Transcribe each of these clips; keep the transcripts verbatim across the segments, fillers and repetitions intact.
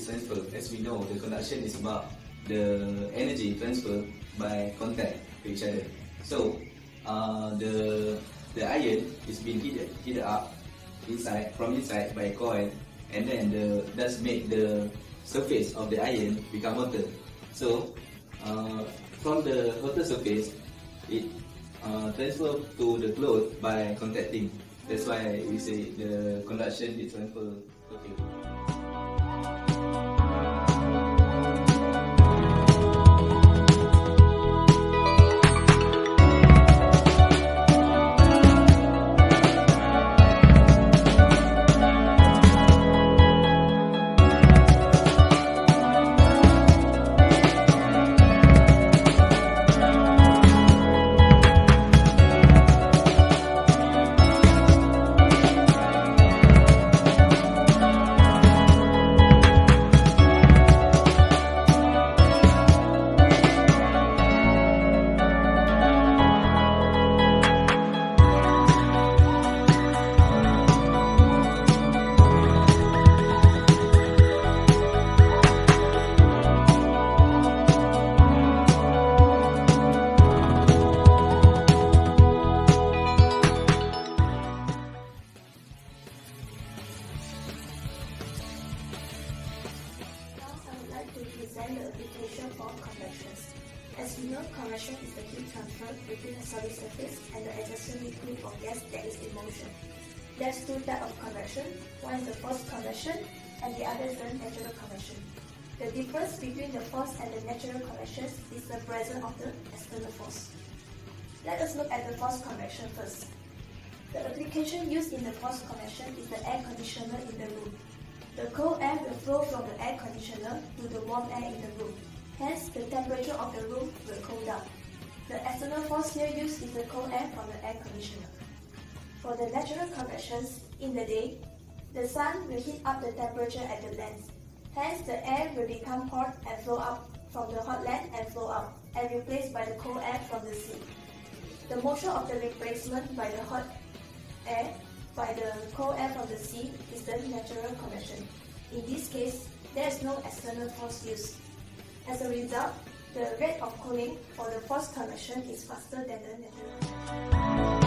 transfer. As we know, the conduction is about the energy transfer by contact to each other. So uh, the the iron is being heated heated up inside from inside by a coil, and then the that's make the surface of the iron become hotter. So uh, from the hotter surface, it uh, transfer to the cloth by contacting. That's why we say the conduction heat transfer. Okay. The application for convections. As we know, convection is the heat transfer between a solid surface and the adjacent liquid or gas that is in motion. There's two types of convection. One is the forced convection and the other is the natural convection. The difference between the forced and the natural convections is the presence of the external force. Let us look at the forced convection first. The application used in the forced convection is the air conditioner in the room. The cold air will flow from the air conditioner to the warm air in the room. Hence, the temperature of the room will cool down. The external force here used is the cold air from the air conditioner. For the natural convections, in the day, the sun will heat up the temperature at the lens. Hence, the air will become hot and flow out from the hot land and flow out, and replaced by the cold air from the sea. The motion of the replacement by the hot air by the cold air from the sea is the natural convection. In this case, there is no external force used. As a result, the rate of cooling for the forced convection is faster than the natural.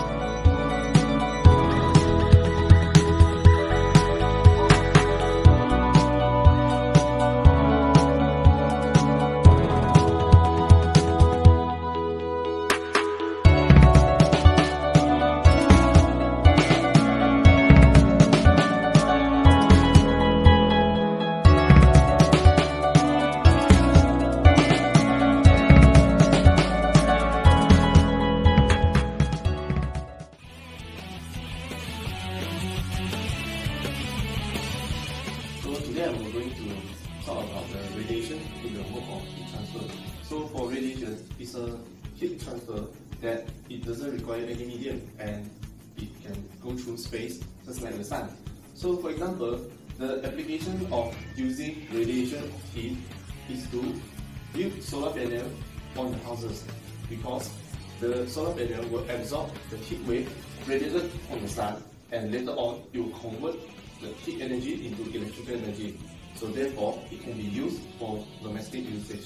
Today I'm going to talk about the radiation in the work of heat transfer. So for radiation, it's a heat transfer that it doesn't require any medium and it can go through space just like the sun. So for example, the application of using radiation heat is to build solar panel on the houses, because the solar panel will absorb the heat wave radiated from the sun, and later on it will convert the heat energy into electrical energy. So therefore, it can be used for domestic usage.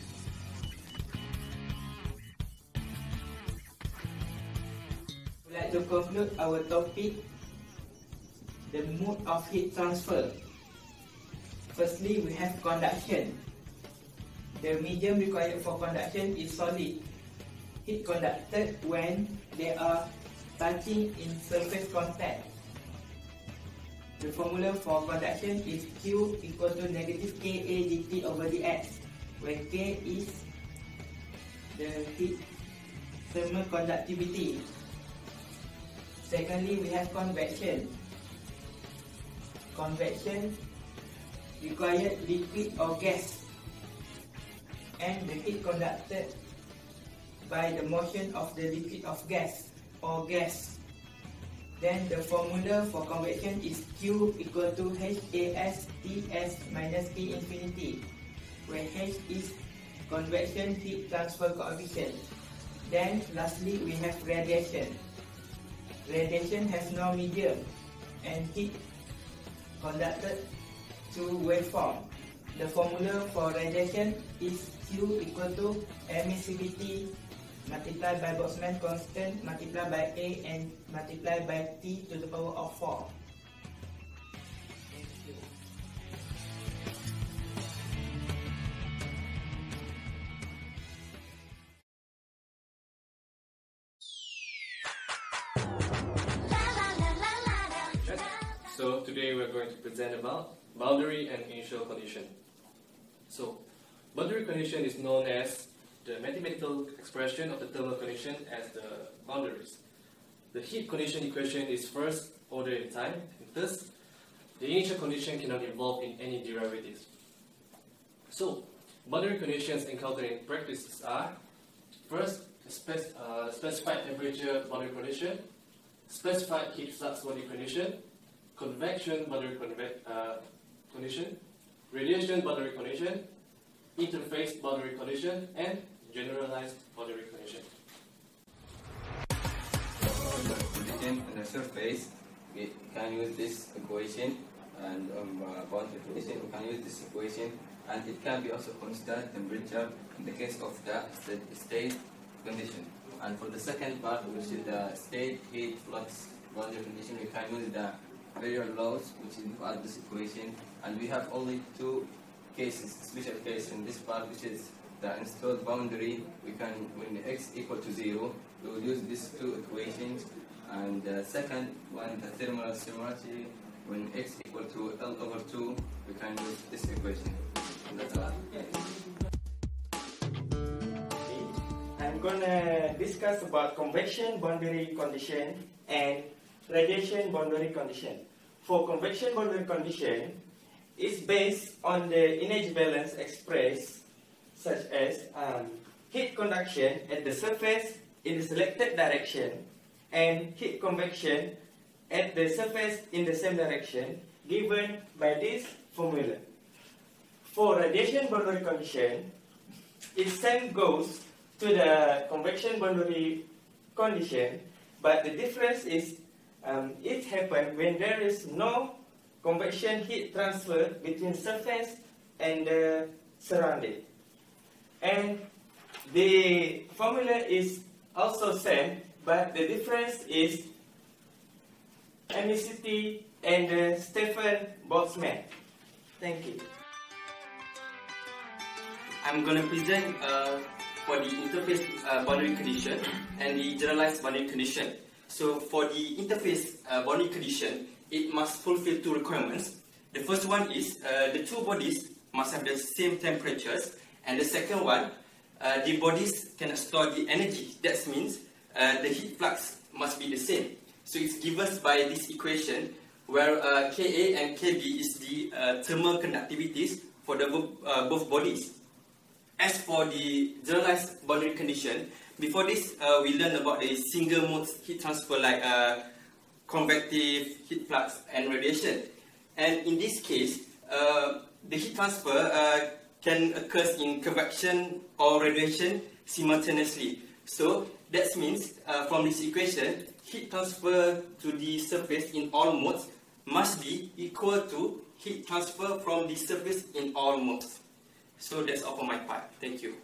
We'd like to conclude our topic, the mode of heat transfer. Firstly, we have conduction. The medium required for conduction is solid. Heat conducted when they are touching in surface contact. The formula for conduction is Q equal to negative Ka dt over dx, where K is the heat thermal conductivity. Secondly, we have convection. Convection required liquid or gas, and the heat conducted by the motion of the liquid of gas or gas. Then the formula for convection is Q equal to H A S T S minus T infinity, where H is convection heat transfer coefficient. Then lastly, we have radiation. Radiation has no medium and heat conducted through waveform. the formula for radiation is Q equal to emissivity multiplied by Boltzmann constant multiplied by A and multiplied by T to the power of four. Thank you. So today we're going to present about boundary and initial condition. So boundary condition is known as the mathematical expression of the thermal condition as the boundaries. The heat condition equation is first order in time, and thus the initial condition cannot involve in any derivatives. So boundary conditions encountered in practice are first the spec uh, specified temperature boundary condition, specified heat flux boundary condition, convection boundary conve uh, condition, radiation boundary condition, interface boundary condition, and generalized boundary condition. Condition on the surface, we can use this equation, and um, uh, boundary condition, we can use this equation, and it can be also constant temperature in the case of the state condition. And for the second part, which is the state heat flux boundary condition, we can use the variable laws, which is part of this equation, and we have only two cases, special case in this part, which is the installed boundary. We can, when x equal to zero, we will use these two equations, and the second one, the thermal similarity, when x equal to L over two, we can use this equation. And that's all. I'm gonna discuss about convection boundary condition and radiation boundary condition. For convection boundary condition, it's based on the energy balance expressed such as um, heat conduction at the surface in the selected direction and heat convection at the surface in the same direction given by this formula. For radiation boundary condition, it same goes to the convection boundary condition, but the difference is um, it happens when there is no convection heat transfer between surface and the surrounding. And the formula is also same, but the difference is emissivity and uh, Stefan Boltzmann. Thank you. I'm going to present uh, for the interface uh, boundary condition and the generalized boundary condition. So for the interface uh, boundary condition, it must fulfill two requirements. The first one is uh, the two bodies must have the same temperatures, and the second one, uh, the bodies cannot store the energy. That means uh, the heat flux must be the same. So it's given by this equation where uh, Ka and Kb is the uh, thermal conductivities for the uh, both bodies. As for the generalized boundary condition, before this uh, we learned about the single mode heat transfer like uh, convective, heat flux, and radiation. And in this case, uh, the heat transfer uh, can occur in convection or radiation simultaneously. So that means uh, from this equation, heat transfer to the surface in all modes must be equal to heat transfer from the surface in all modes. So that's all for my part. Thank you.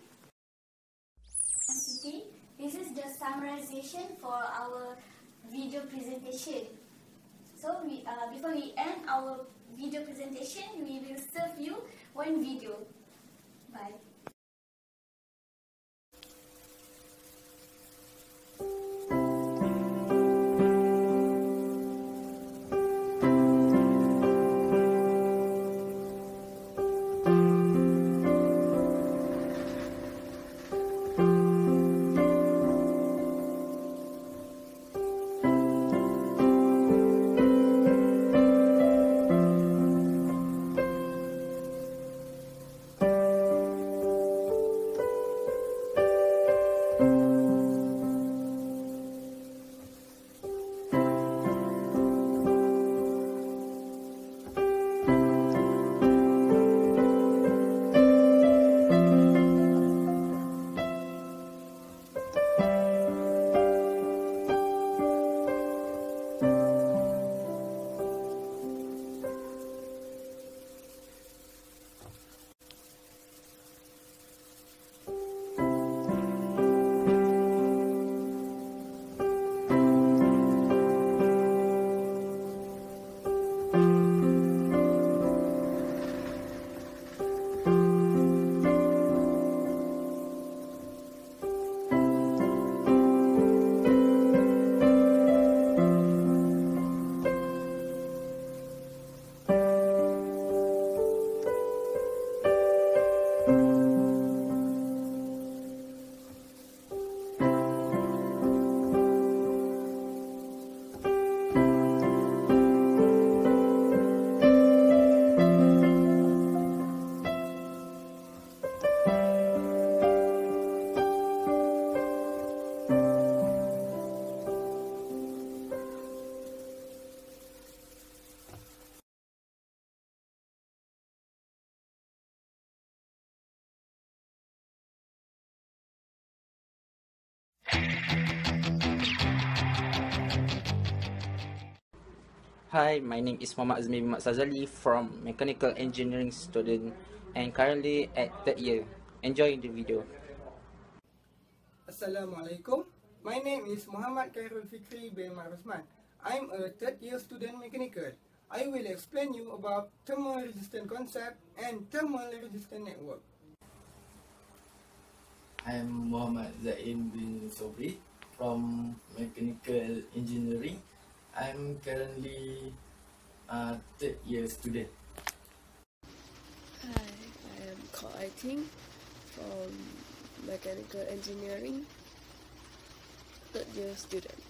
This is the summarization for our video presentation. So we, uh, before we end our video presentation, we will serve you one video. Bye. Hi, my name is Muhammad Azmi bin Mat Sazali from Mechanical Engineering student and currently at third year. Enjoy the video. Assalamualaikum. My name is Muhammad Khairul Fikri bin Marusman. I'm a third year student mechanical. I will explain you about thermal resistant concept and thermal resistant network. I'm Muhammad Zain bin Sobri from Mechanical Engineering. I'm currently a third year student. Hi, I am Ko Aiting from Mechanical Engineering, third year student.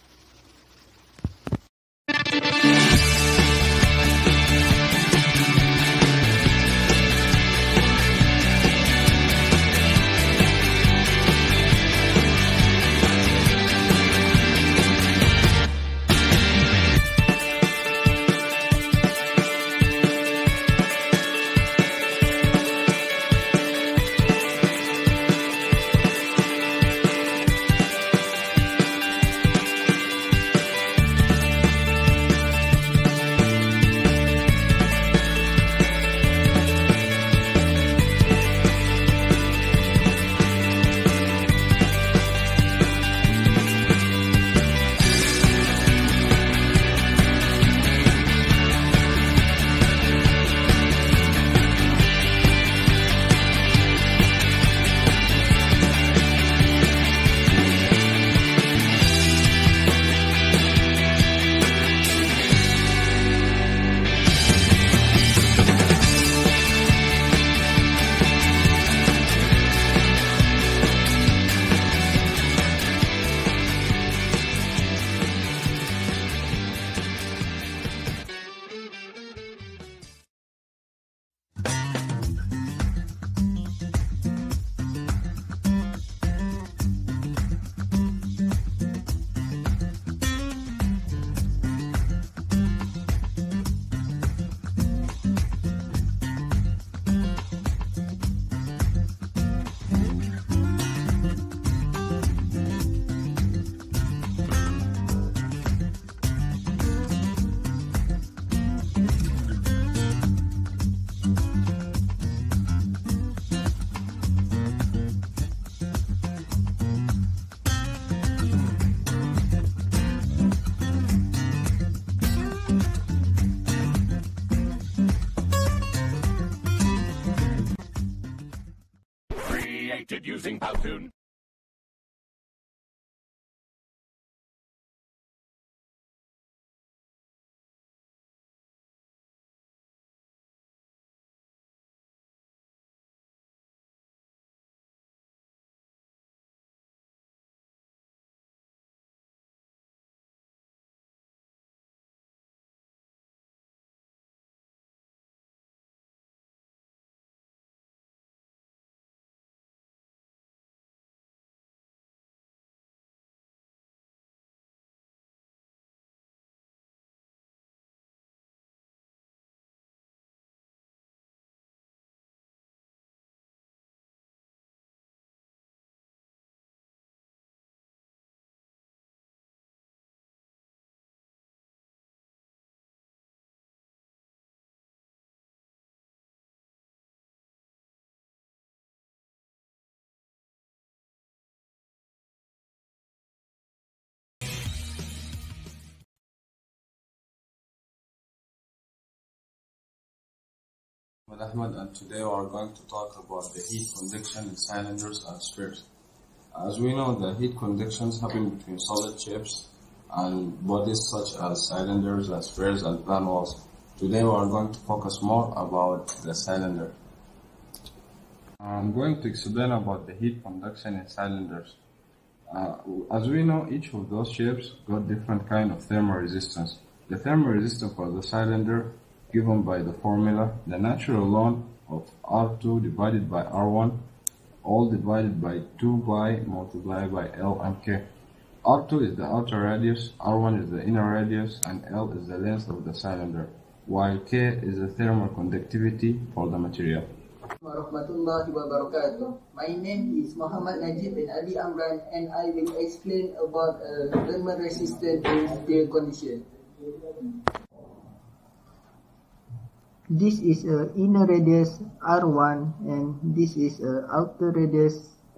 Using Powtoon. Ahmed, and today we are going to talk about the heat conduction in cylinders and spheres. As we know, the heat conductions happen between solid shapes and bodies such as cylinders and spheres and plan walls. Today we are going to focus more about the cylinder. I'm going to explain about the heat conduction in cylinders. Uh, as we know, each of those shapes got different kind of thermal resistance. The thermal resistance for the cylinder given by the formula, the natural ln of R two divided by R one, all divided by two pi multiplied by L and K. R two is the outer radius, R one is the inner radius, and L is the length of the cylinder, while K is the thermal conductivity for the material. Warahmatullahi wabarakatuh. My name is Muhammad Najib bin Ali Amran, and I will explain about uh, thermal resistance in steel condition. This is a inner radius R one and this is a outer radius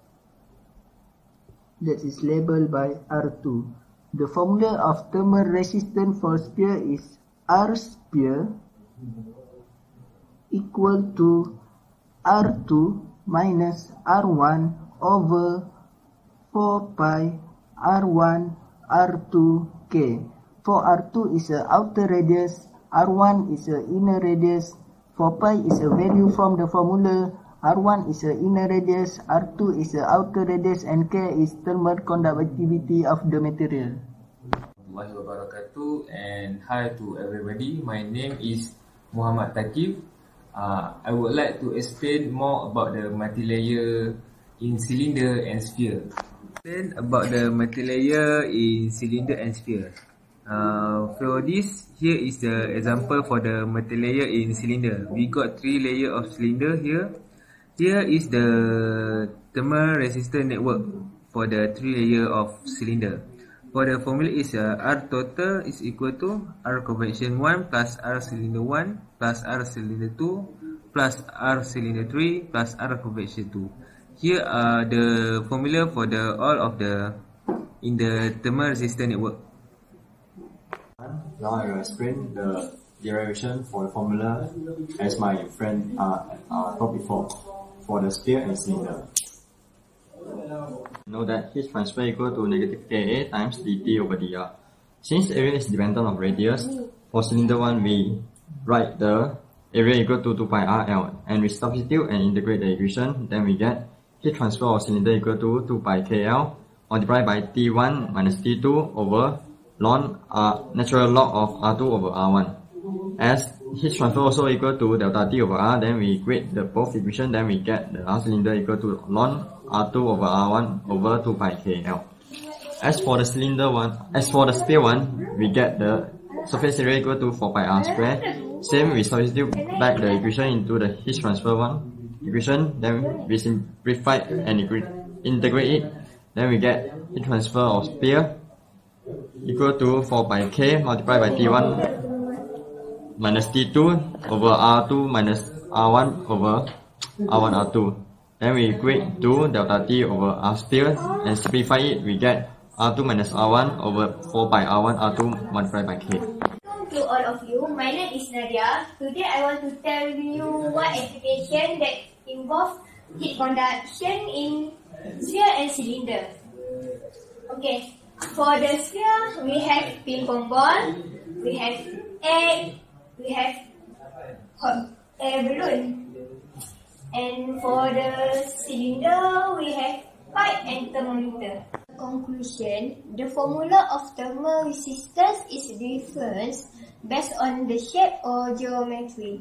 that is labeled by R two. The formula of thermal resistance for sphere is R sphere equal to R two minus R one over four pi R one R two K. For R two is a outer radius, R one is a inner radius, four pi is a value from the formula, R one is a inner radius, R two is a outer radius, and K is thermal conductivity of the material. Warahmatullahi wabarakatuh, and hi to everybody. My name is Muhammad Takif. Uh, I would like to explain more about the multilayer in cylinder and sphere. Then about the multilayer in cylinder and sphere. Uh, for this, here is the example for the multilayer in cylinder. We got three layer of cylinder here. Here is the thermal resistance network for the three layer of cylinder. For the formula is uh, R total is equal to R convection one plus R cylinder one plus R cylinder two plus R cylinder three plus R convection two. Here are the formula for the all of the in the thermal resistance network. Now I will explain the derivation for the formula as my friend uh, uh, taught before for the sphere and cylinder. Know that heat transfer equal to negative K A times dt over dr. Since area is dependent on radius, for cylinder one we write the area equal to two pi R L, and we substitute and integrate the equation, then we get heat transfer of cylinder equal to two pi K L multiplied by T one minus T two over ln uh, natural log of R two over R one. As heat transfer also equal to delta T over R, then we equate the both equation, then we get the R cylinder equal to ln R two over R one over two pi K L. As for the cylinder one, as for the sphere one, we get the surface area equal to four pi R square. Same, we substitute back the equation into the heat transfer one equation, then we simplify and integrate it, then we get heat transfer of sphere equal to four pi K multiplied by T one minus T two over R two minus R one over R one R two. Then we equate to delta T over R sphere and simplify it, we get R two minus R one over four pi R one R two multiplied by K. Hello to all of you, my name is Nadia. Today I want to tell you one application that involves heat conduction in sphere and cylinder. Okay. For the sphere, we have ping pong ball, we have egg, we have hot air balloon. And for the cylinder, we have pipe and thermometer. Conclusion, the formula of thermal resistance is different based on the shape or geometry.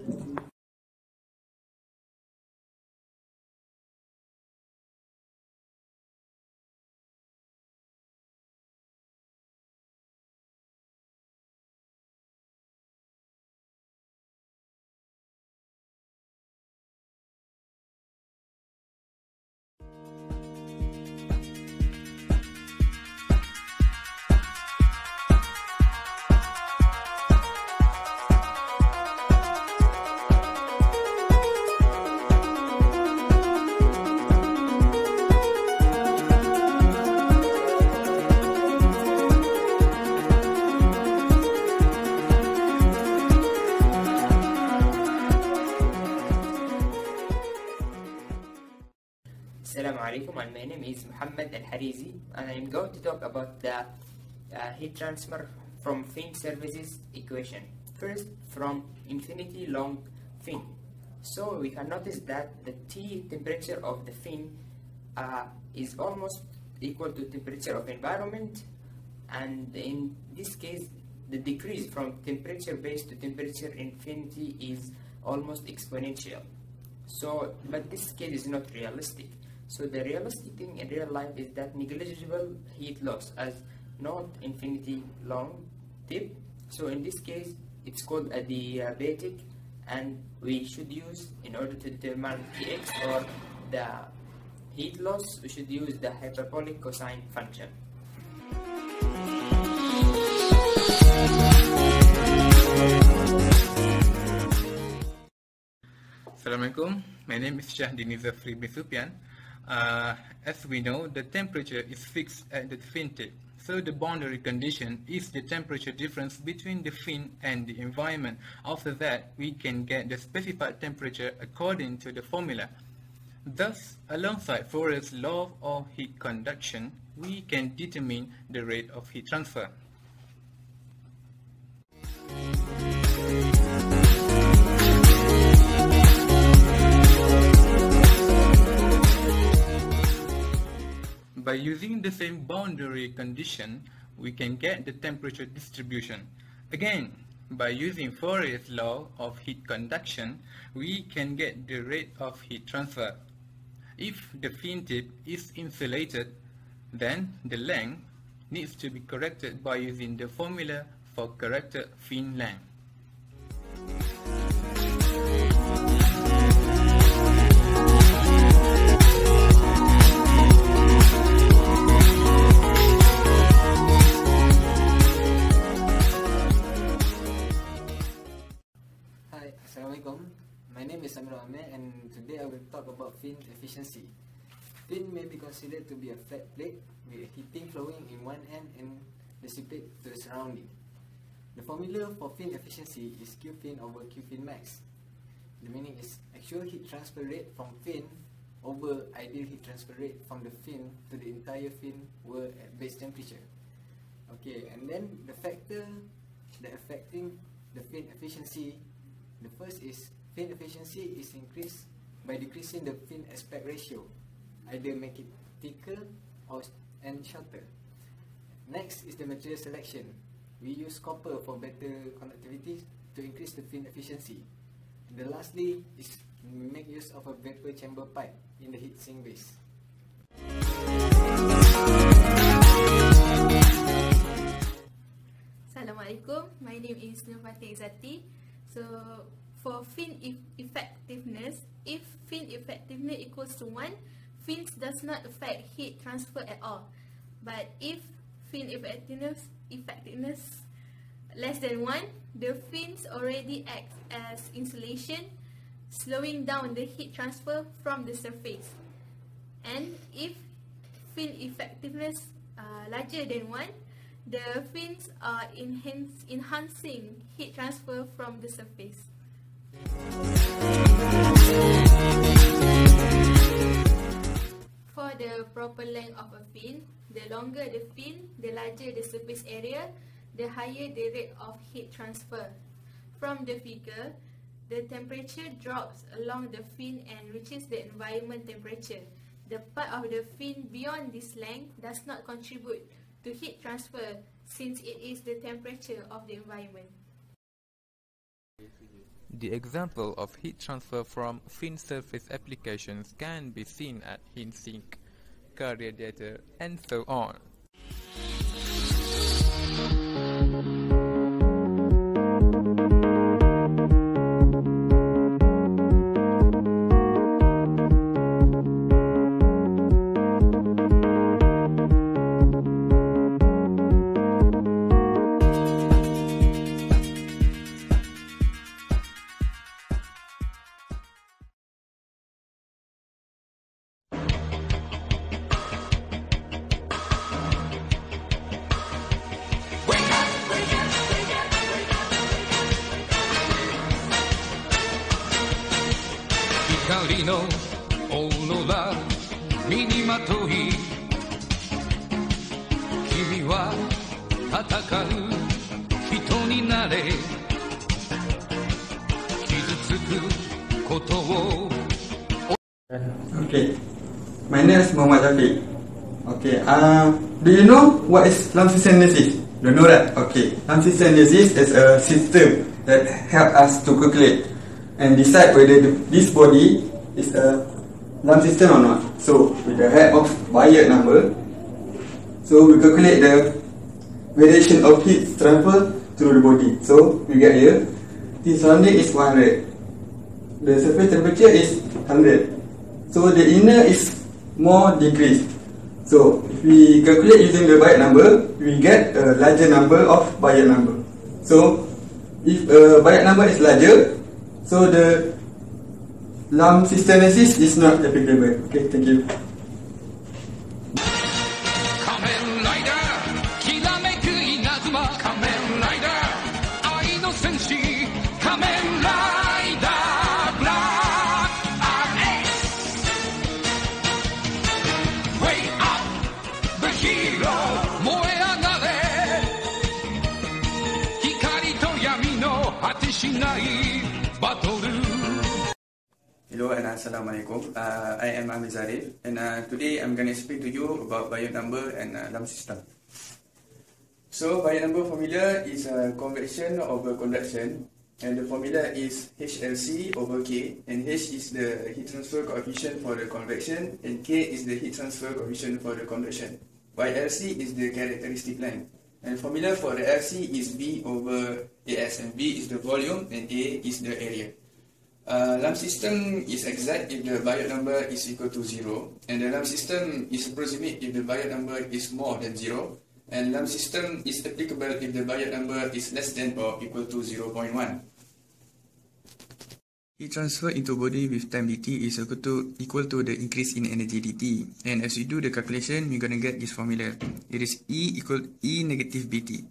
Assalamu alaikum, and my name is Muhammad Al-Harizi, and I am going to talk about the uh, heat transfer from fin surfaces equation. First, from infinity long fin. So we can notice that the T temperature of the fin uh, is almost equal to temperature of environment, and in this case the decrease from temperature base to temperature infinity is almost exponential. So, but this case is not realistic. So the realistic thing in real life is that negligible heat loss as not infinity long tip. So in this case it's called adiabatic, and we should use, in order to determine T X or the heat loss, we should use the hyperbolic cosine function. Assalamualaikum. My name is Shahdini Zafri bin Sufyan. Uh, as we know, the temperature is fixed at the fin tip. So the boundary condition is the temperature difference between the fin and the environment. After that, we can get the specified temperature according to the formula. Thus, alongside Fourier's law of heat conduction, we can determine the rate of heat transfer. By using the same boundary condition, we can get the temperature distribution. Again, by using Fourier's law of heat conduction, we can get the rate of heat transfer. If the fin tip is insulated, then the length needs to be corrected by using the formula for corrected fin length. Hi, Assalamualaikum. My name is Samir Ahmed and today I will talk about fin efficiency. Fin may be considered to be a flat plate with heating flowing in one end and dissipate to the surrounding. The formula for fin efficiency is Q fin over Q fin max. The meaning is actual heat transfer rate from fin over ideal heat transfer rate from the fin to the entire fin were at base temperature. Okay, and then the factor that affecting the fin efficiency, the first is fin efficiency is increased by decreasing the fin aspect ratio, either make it thicker or and shorter. Next is the material selection. We use copper for better conductivity to increase the fin efficiency. And the lastly is make use of a vapor chamber pipe in the heat sink base. Assalamualaikum. My name is Nurfati Izzati. So for fin e effectiveness, if fin effectiveness equals to one, fins does not affect heat transfer at all. But if fin effectiveness effectiveness less than one, the fins already act as insulation, slowing down the heat transfer from the surface. And if fin effectiveness uh, larger than one, the fins are enhance, enhancing heat transfer from the surface. For the proper length of a fin, the longer the fin, the larger the surface area, the higher the rate of heat transfer. From the figure, the temperature drops along the fin and reaches the environment temperature. The part of the fin beyond this length does not contribute to heat transfer since it is the temperature of the environment. The example of heat transfer from fin surface applications can be seen at heat sink, car radiator, and so on. Okay, my name is Muhammad Zafiq. Okay, uh, do you know what is Lamp-System-Analysis? Don't know that? Okay, Lamp-System-Analysis is a system that help us to calculate and decide whether the, this body is a lamp system or not. So, with the help of Biot number, so we calculate the variation of heat transfer through the body. So, we get here, the surrounding is one hundred. The surface temperature is one hundred. So the inner is more decreased. So if we calculate using the Biot number, we get a larger number of Biot number. So if a Biot number is larger, so the Lamp systeresis is not applicable. Okay, thank you. Hello and Assalamualaikum. Uh, I am Ahmed Zarif and uh, today I'm going to explain to you about Biot number and uh, lamp system. So Biot number formula is a convection over conduction, and the formula is H L C over K, and H is the heat transfer coefficient for the convection and K is the heat transfer coefficient for the conduction, while L C is the characteristic length. And formula for the L C is B over A S, and B is the volume and A is the area. Uh, lamp system is exact if the Biot number is equal to zero, and the lamp system is approximate if the Biot number is more than zero, and lamp system is applicable if the Biot number is less than or equal to zero point one. Heat transfer into body with time dt is equal to, equal to the increase in energy dt, and as we do the calculation, we're gonna get this formula. It is E equal E negative bt.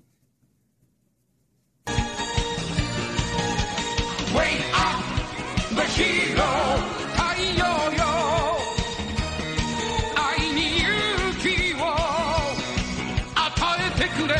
Wait up, the hero, Aiyoyo, Ai ni yuki wo ataete kure.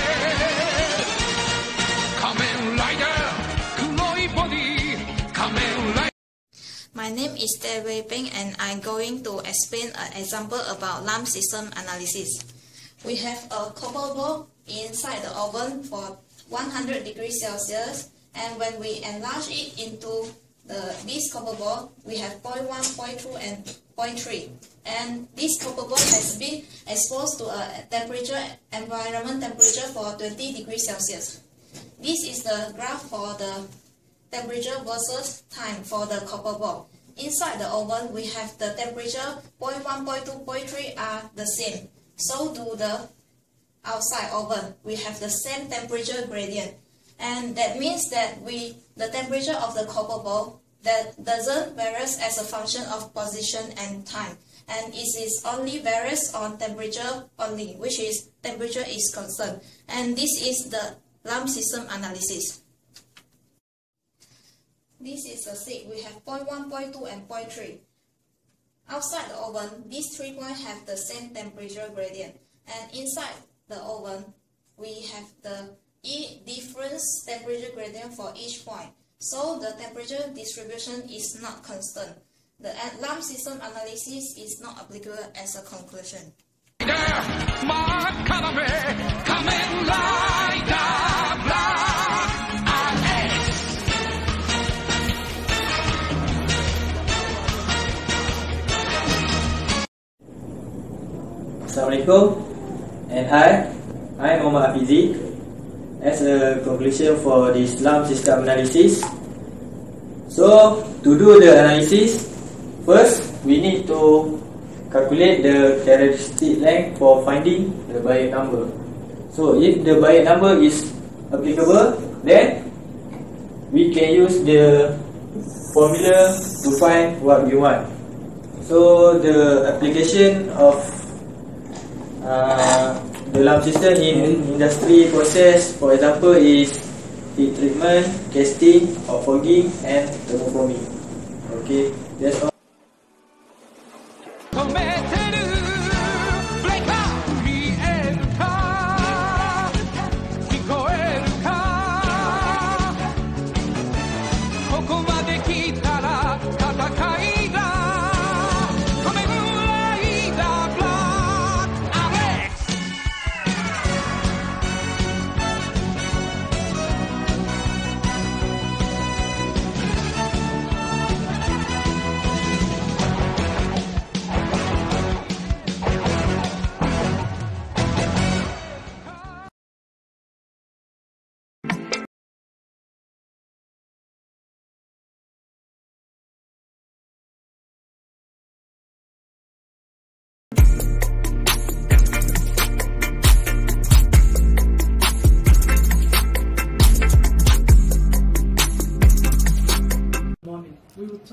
Kamen Rider, kuroi body, Kamen Rider. My name is Tae Wei Peng and I'm going to explain an example about lamp system analysis. We have a copper ball inside the oven for one hundred degrees Celsius, and when we enlarge it into the, this copper ball, we have zero point one, zero point two and zero point three. And this copper ball has been exposed to a temperature, environment temperature for twenty degrees Celsius. This is the graph for the temperature versus time for the copper ball. Inside the oven, we have the temperature zero point one, zero point two, zero point three are the same. So do the outside oven. We have the same temperature gradient. And that means that we the temperature of the copper ball that doesn't vary as a function of position and time. And it is only varies on temperature only, which is temperature is constant. And this is the lamp system analysis. This is a sig. We have zero point one, zero point two, and zero point three. Outside the oven, these three points have the same temperature gradient. And inside the oven, we have the E difference temperature gradient for each point. So the temperature distribution is not constant. The lamp system analysis is not applicable as a conclusion. Assalamualaikum, and hi, I'm Muhammad Hafizi. As a conclusion for this lamp system analysis, so to do the analysis, first we need to calculate the characteristic length for finding the Biot number. So if the Biot number is applicable, then we can use the formula to find what we want. So the application of uh, the lamp system in industry process, for example, is heat treatment, casting, or fogging, and thermoforming. Okay, that's all.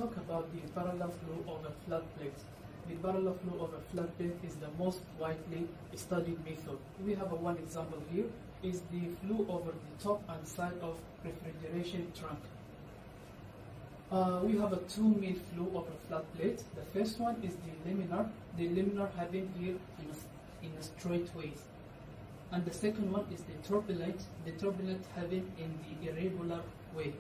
talk about the parallel flow over flat plates. The parallel flow over flat plate is the most widely studied method. We have a one example here, is the flow over the top and side of refrigeration trunk. Uh, we have a two main flow over flat plate. The first one is the laminar, the laminar having here in a, in a straight ways. And the second one is the turbulent, the turbulent having in the irregular way.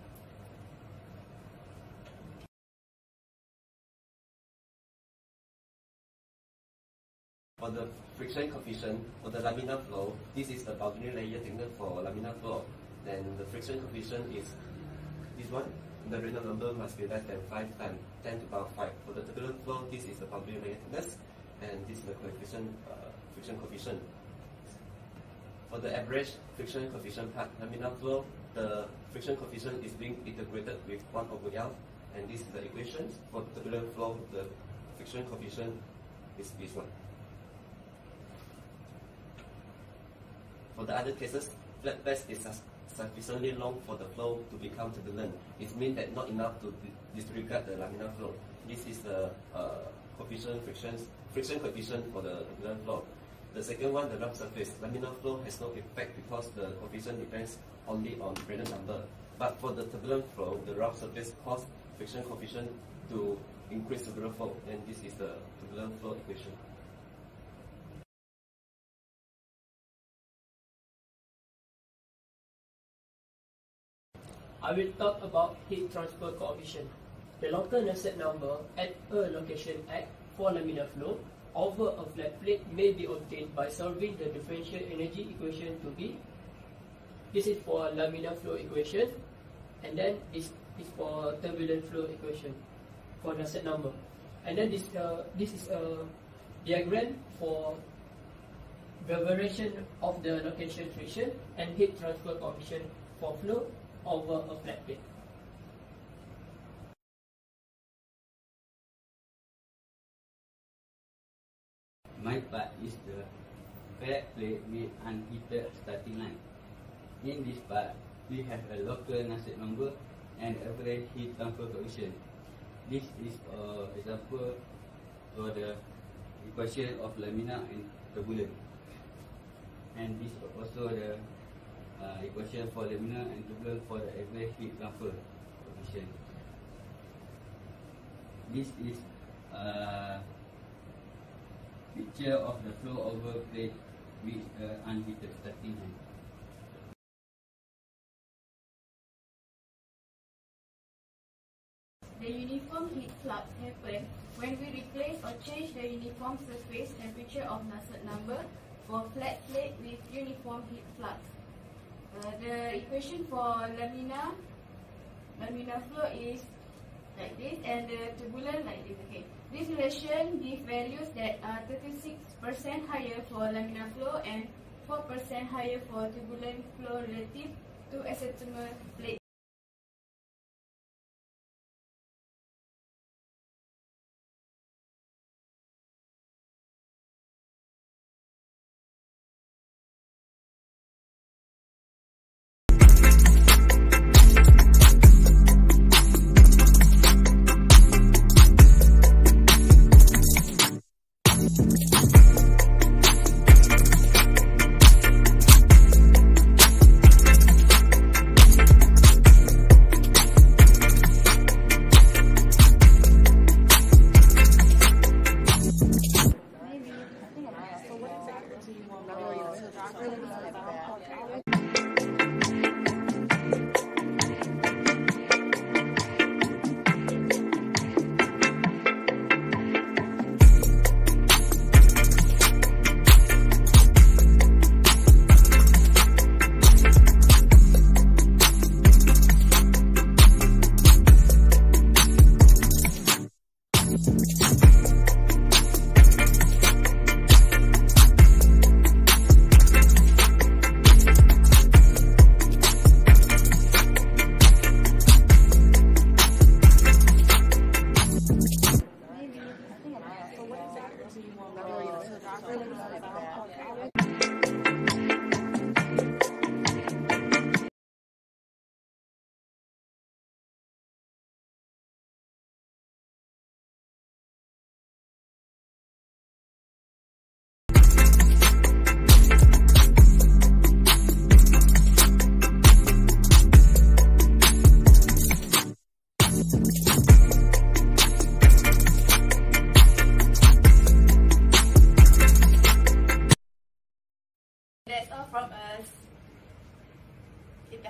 For the friction coefficient for the laminar flow, this is the boundary layer thickness for laminar flow. Then the friction coefficient is this one. The Reynolds number must be less than five times ten to the power five. For the turbulent flow, this is the boundary layer thickness, and this is the coefficient uh, friction coefficient. For the average friction coefficient part, laminar flow, the friction coefficient is being integrated with one over L, and this is the equation. For turbulent flow, the friction coefficient is this one. For the other cases, flat plates is sufficiently long for the flow to become turbulent. It means that not enough to disregard the laminar flow. This is the uh, coefficient friction friction coefficient for the turbulent flow. The second one, the rough surface. Laminar flow has no effect because the coefficient depends only on Reynolds number. But for the turbulent flow, the rough surface causes friction coefficient to increase turbulent flow, and this is the turbulent flow equation. I will talk about heat transfer coefficient. The local Nusselt number at a location X for laminar flow over a flat plate may be obtained by solving the differential energy equation to be. This is for laminar flow equation, and then this is for turbulent flow equation for Nusselt number. And then this uh, this is a diagram for the variation of the location friction and heat transfer coefficient for flow over a flat plate. My part is the flat plate with unheated starting line. In this part, we have a local Nusselt number and average heat transfer coefficient. This is an example for the equation of laminar and turbulent. And this is also the uh, equation for laminar and turbulent for the average heat transfer coefficient. This is a picture of the flow over plate with uh, unheated starting line. The uniform heat flux happens when we replace or change the uniform surface temperature of Nusselt number for flat plate with uniform heat flux. Uh, the equation for laminar laminar flow is like this, and the turbulent like this. Okay, this relation gives values that are thirty-six percent higher for laminar flow and four percent higher for turbulent flow relative to isothermal plate. That's all from us. Kita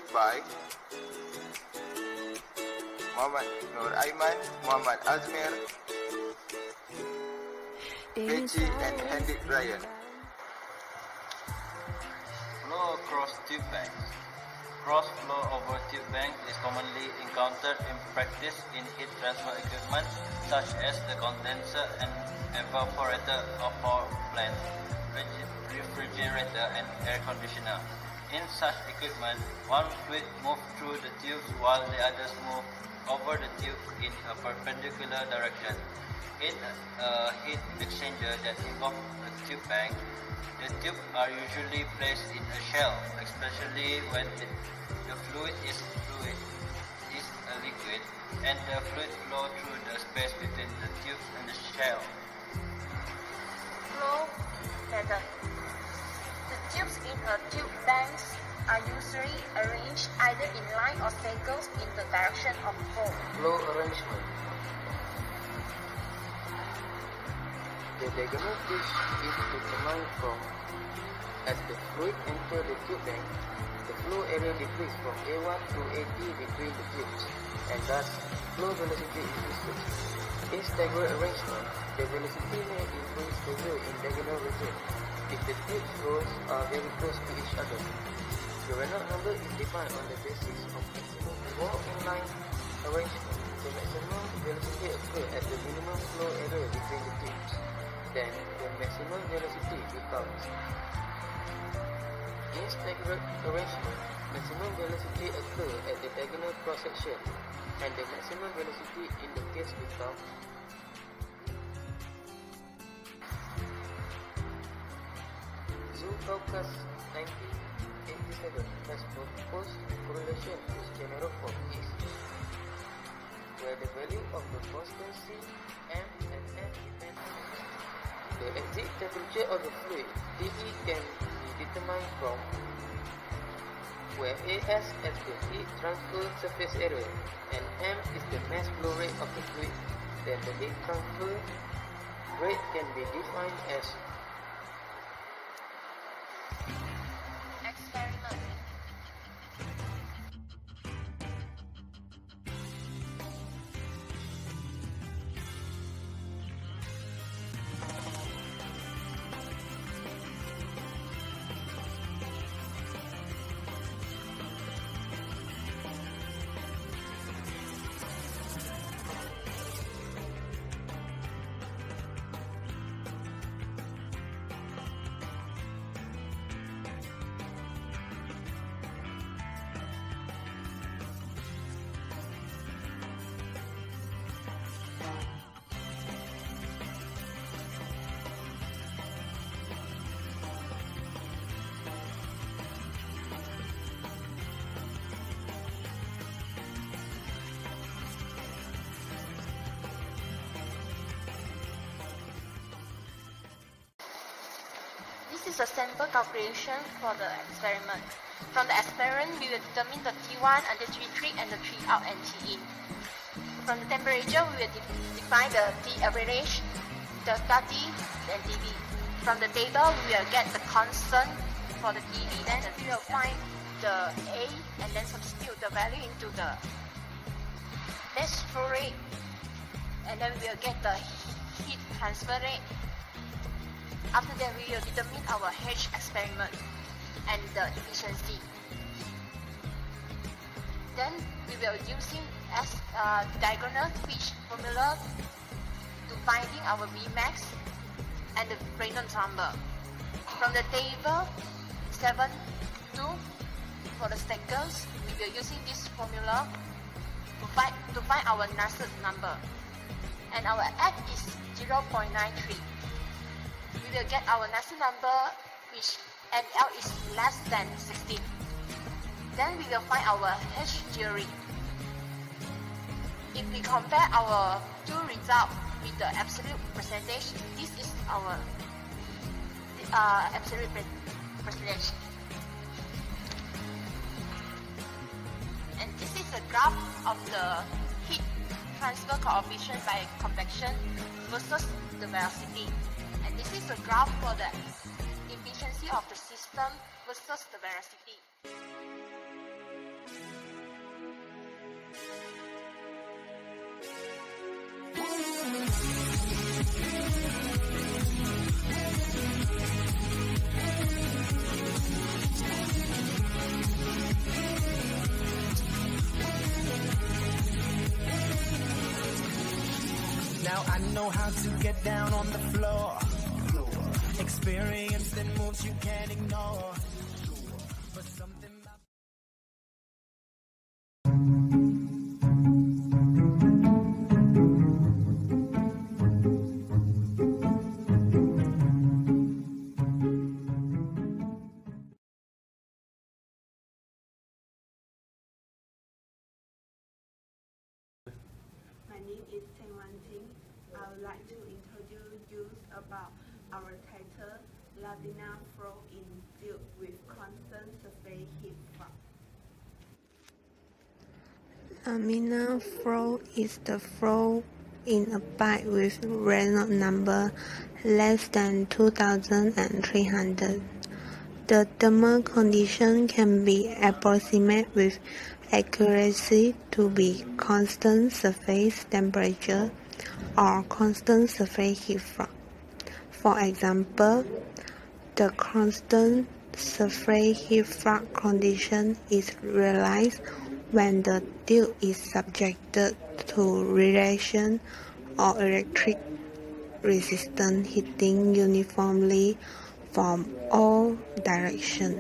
by Muhammad Nur Aiman, Muhammad Azmir, Peci, and Hendrik Ryan. Flow across tube banks. Cross flow over tube banks is commonly encountered in practice in heat transfer equipment such as the condenser and evaporator of power plant, refrigerator, and air conditioner. In such equipment, one fluid moves through the tubes while the others move over the tube in a perpendicular direction. In a heat exchanger that involves a tube bank, the tubes are usually placed in a shell, especially when the, the fluid is fluid is a liquid, and the fluid flow through the space between the tubes and the shell. Flow pattern. The tubes in a tube banks are usually arranged either in line or circles in the direction of flow. Flow arrangement. The diagonal pitch is determined from as the fluid enters the tube bank, the flow area decreases from A one to A T between the tubes, and thus flow velocity increases. In staggered arrangement, the velocity may increase further in diagonal region if the tube flows are very close to each other. The Reynolds number is defined on the basis of maximum or inline arrangement. The maximum velocity occurs at the minimum flow area between the tubes. Then the maximum velocity becomes. In staggered arrangement, maximum velocity occurs at the diagonal cross-section, and the maximum velocity in the case becomes Zukaukas nineteen eighty-seven has proposed correlation with general form is where the value of the constancy M and N depends on the exit temperature of the fluid. T E can be determined from where A S is the heat transfer surface area and M is the mass flow rate of the fluid. Then the heat transfer rate can be defined as experiment. This is a sample calculation for the experiment. From the experiment, we will determine the T one and the T three and the T out and T in. From the temperature, we will de define the T average, delta T, and T V. From the table, we will get the constant for the T V. Then we will find the A and then substitute the value into the mass flow rate. And then we will get the heat transfer rate. After that, we will determine our H experiment and the efficiency. Then we will using as uh, diagonal pitch formula to finding our Vmax and the Reynolds number. From the table seven two for the stackers, we will using this formula to find to find our Nusselt number, and our F is zero point nine three. We will get our Nusselt number, which N L is less than sixteen. Then we will find our H theory. If we compare our two results with the absolute percentage, this is our uh, absolute percentage. And this is a graph of the heat transfer coefficient by convection versus the velocity. And this is a graph for the efficiency of the system versus the velocity. Now I know how to get down on the floor. Experience that moves you can't ignore. But something about My name is Chen Wan Ting. I would like to introduce you about our title, Laminar Flow in Tube with Constant Surface Heat Flux. Laminar flow is the flow in a pipe with Reynolds number less than two thousand three hundred. The thermal condition can be approximated with accuracy to be constant surface temperature or constant surface heat flux. For example, the constant surface heat flux condition is realized when the tube is subjected to radiation or electric resistant heating uniformly from all directions.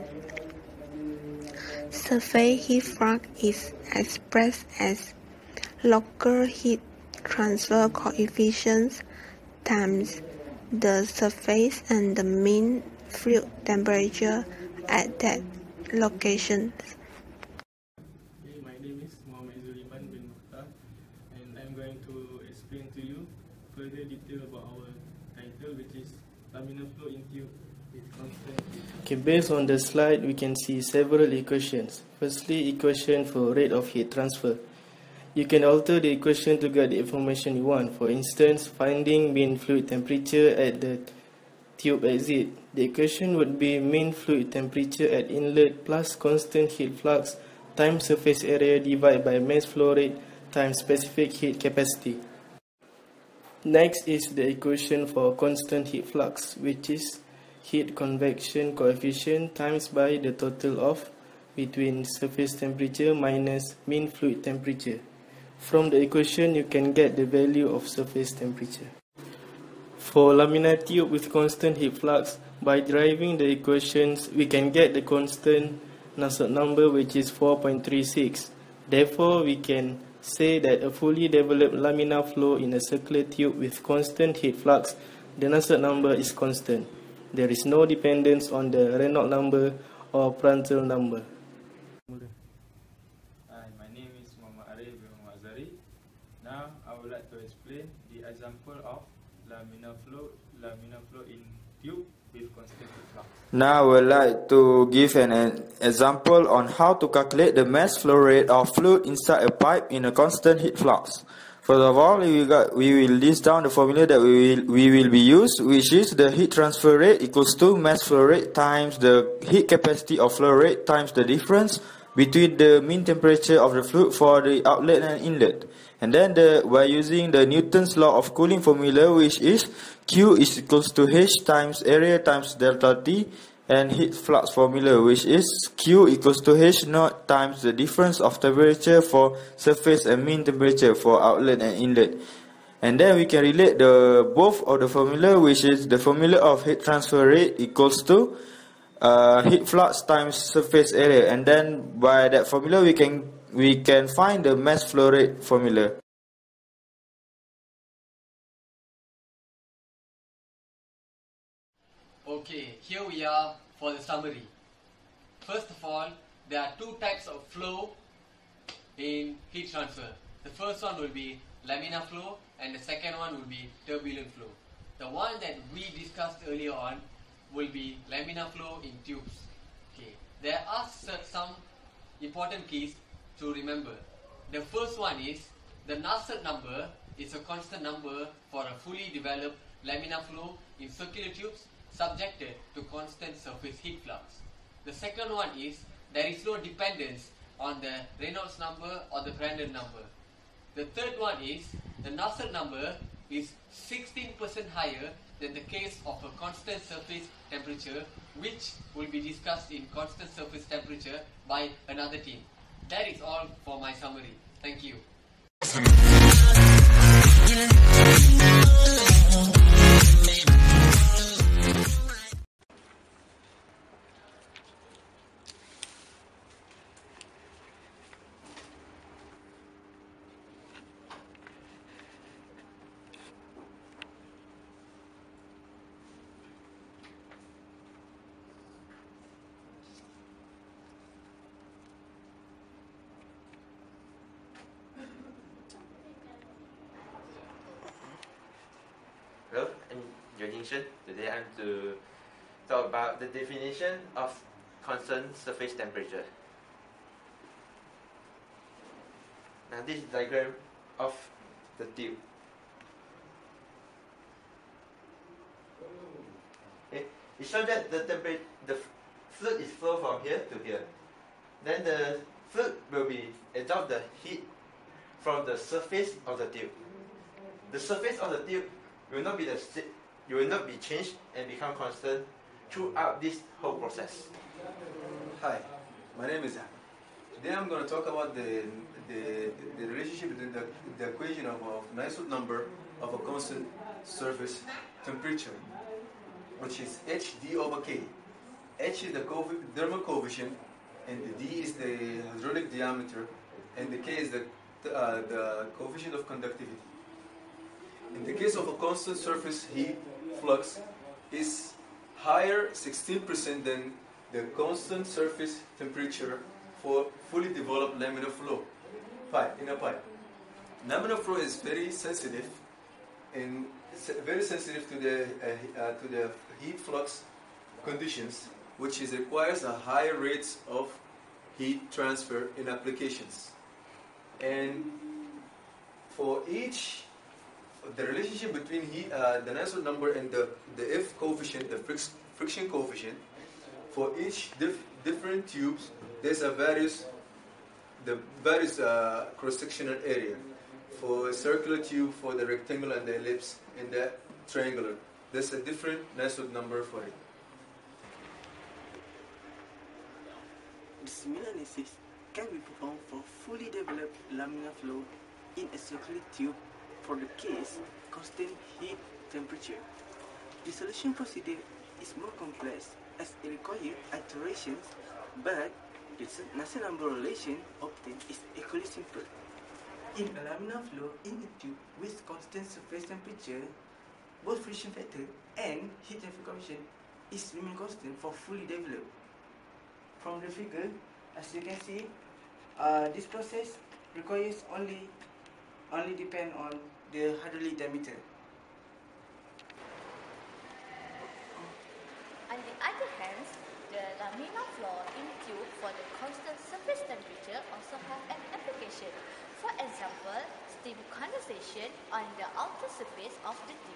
Surface heat flux is expressed as local heat transfer coefficient times the surface and the mean fluid temperature at that location. Hey, my name is Muhammad Zuliman bin Mukhtar, and I'm going to explain to you further detail about our title, which is laminar flow in tube with constant heat. Okay, based on the slide, we can see several equations. Firstly, equation for rate of heat transfer. You can alter the equation to get the information you want. For instance, finding mean fluid temperature at the tube exit. The equation would be mean fluid temperature at inlet plus constant heat flux times surface area divided by mass flow rate times specific heat capacity. Next is the equation for constant heat flux, which is heat convection coefficient times by the total of between surface temperature minus mean fluid temperature. From the equation, you can get the value of surface temperature. For laminar tube with constant heat flux, by deriving the equations, we can get the constant Nusselt number, which is four point three six. Therefore, we can say that a fully developed laminar flow in a circular tube with constant heat flux, the Nusselt number is constant. There is no dependence on the Reynolds number or Prandtl number. Hi, my name is Muhammad Arif bin Muhammad. Now I would like to explain the example of laminar flow, laminar flow in tube with constant heat flux. Now I would like to give an, an example on how to calculate the mass flow rate of fluid inside a pipe in a constant heat flux. First of all, we, got, we will list down the formula that we will, we will be used, which is the heat transfer rate equals to mass flow rate times the heat capacity of flow rate times the difference between the mean temperature of the fluid for the outlet and inlet. And then the, by using the Newton's law of cooling formula, which is Q is equals to H times area times delta T, and heat flux formula, which is Q equals to H naught times the difference of temperature for surface and mean temperature for outlet and inlet. And then we can relate the both of the formula, which is the formula of heat transfer rate equals to uh, heat flux times surface area, and then by that formula we can we can find the mass flow rate formula. Okay, here we are for the summary. First of all, there are two types of flow in heat transfer. The first one will be laminar flow and the second one will be turbulent flow. The one that we discussed earlier on will be laminar flow in tubes. Okay, there are some important keys to remember. The first one is the Nusselt number is a constant number for a fully developed laminar flow in circular tubes subjected to constant surface heat flux. The second one is there is no dependence on the Reynolds number or the Prandtl number. The third one is the Nusselt number is sixteen percent higher than the case of a constant surface temperature, which will be discussed in constant surface temperature by another team. That is all for my summary. Thank you. Hello, I'm Yuan Shen. Today I'm to talk about the definition of constant surface temperature. Now this is diagram of the tube. Okay, it shows that the temperature, the fluid is flow from here to here. Then the fluid will be absorb the heat from the surface of the tube. The surface of the tube will not be the you will not be changed and become constant throughout this whole process. Hi, my name is Ahmed. Today I'm going to talk about the the, the relationship between the, the equation of a Gneisenberg number of a constant surface temperature, which is H d over K. H is the thermal coefficient, and the D is the hydraulic diameter, and the K is the uh, the coefficient of conductivity. In the case of a constant surface heat flux is higher sixteen percent than the constant surface temperature for fully developed laminar flow pipe in a pipe. Laminar flow is very sensitive and very sensitive to the uh, uh, to the heat flux conditions, which is requires a higher rates of heat transfer in applications. And for each the relationship between heat, uh, the Gneisenberg number and the, the F coefficient, the fric friction coefficient, for each dif different tubes, there's a various, the various uh, cross-sectional area. For a circular tube, for the rectangular and the ellipse, and the triangular, there's a different Gneisenberg number for it. Similar analysis can be performed for fully developed laminar flow in a circular tube for the case constant heat temperature. The solution procedure is more complex as it requires iterations, but the Gneisenberg number relation obtained is equally simple. In a laminar flow in a tube with constant surface temperature, both friction factor and heat transfer coefficient is remain constant for fully developed. From the figure, as you can see, uh, this process requires only only depend on the hydraulic diameter. On the other hand, the laminar flow in tube for the constant surface temperature also have an application. For example, steam condensation on the outer surface of the tube.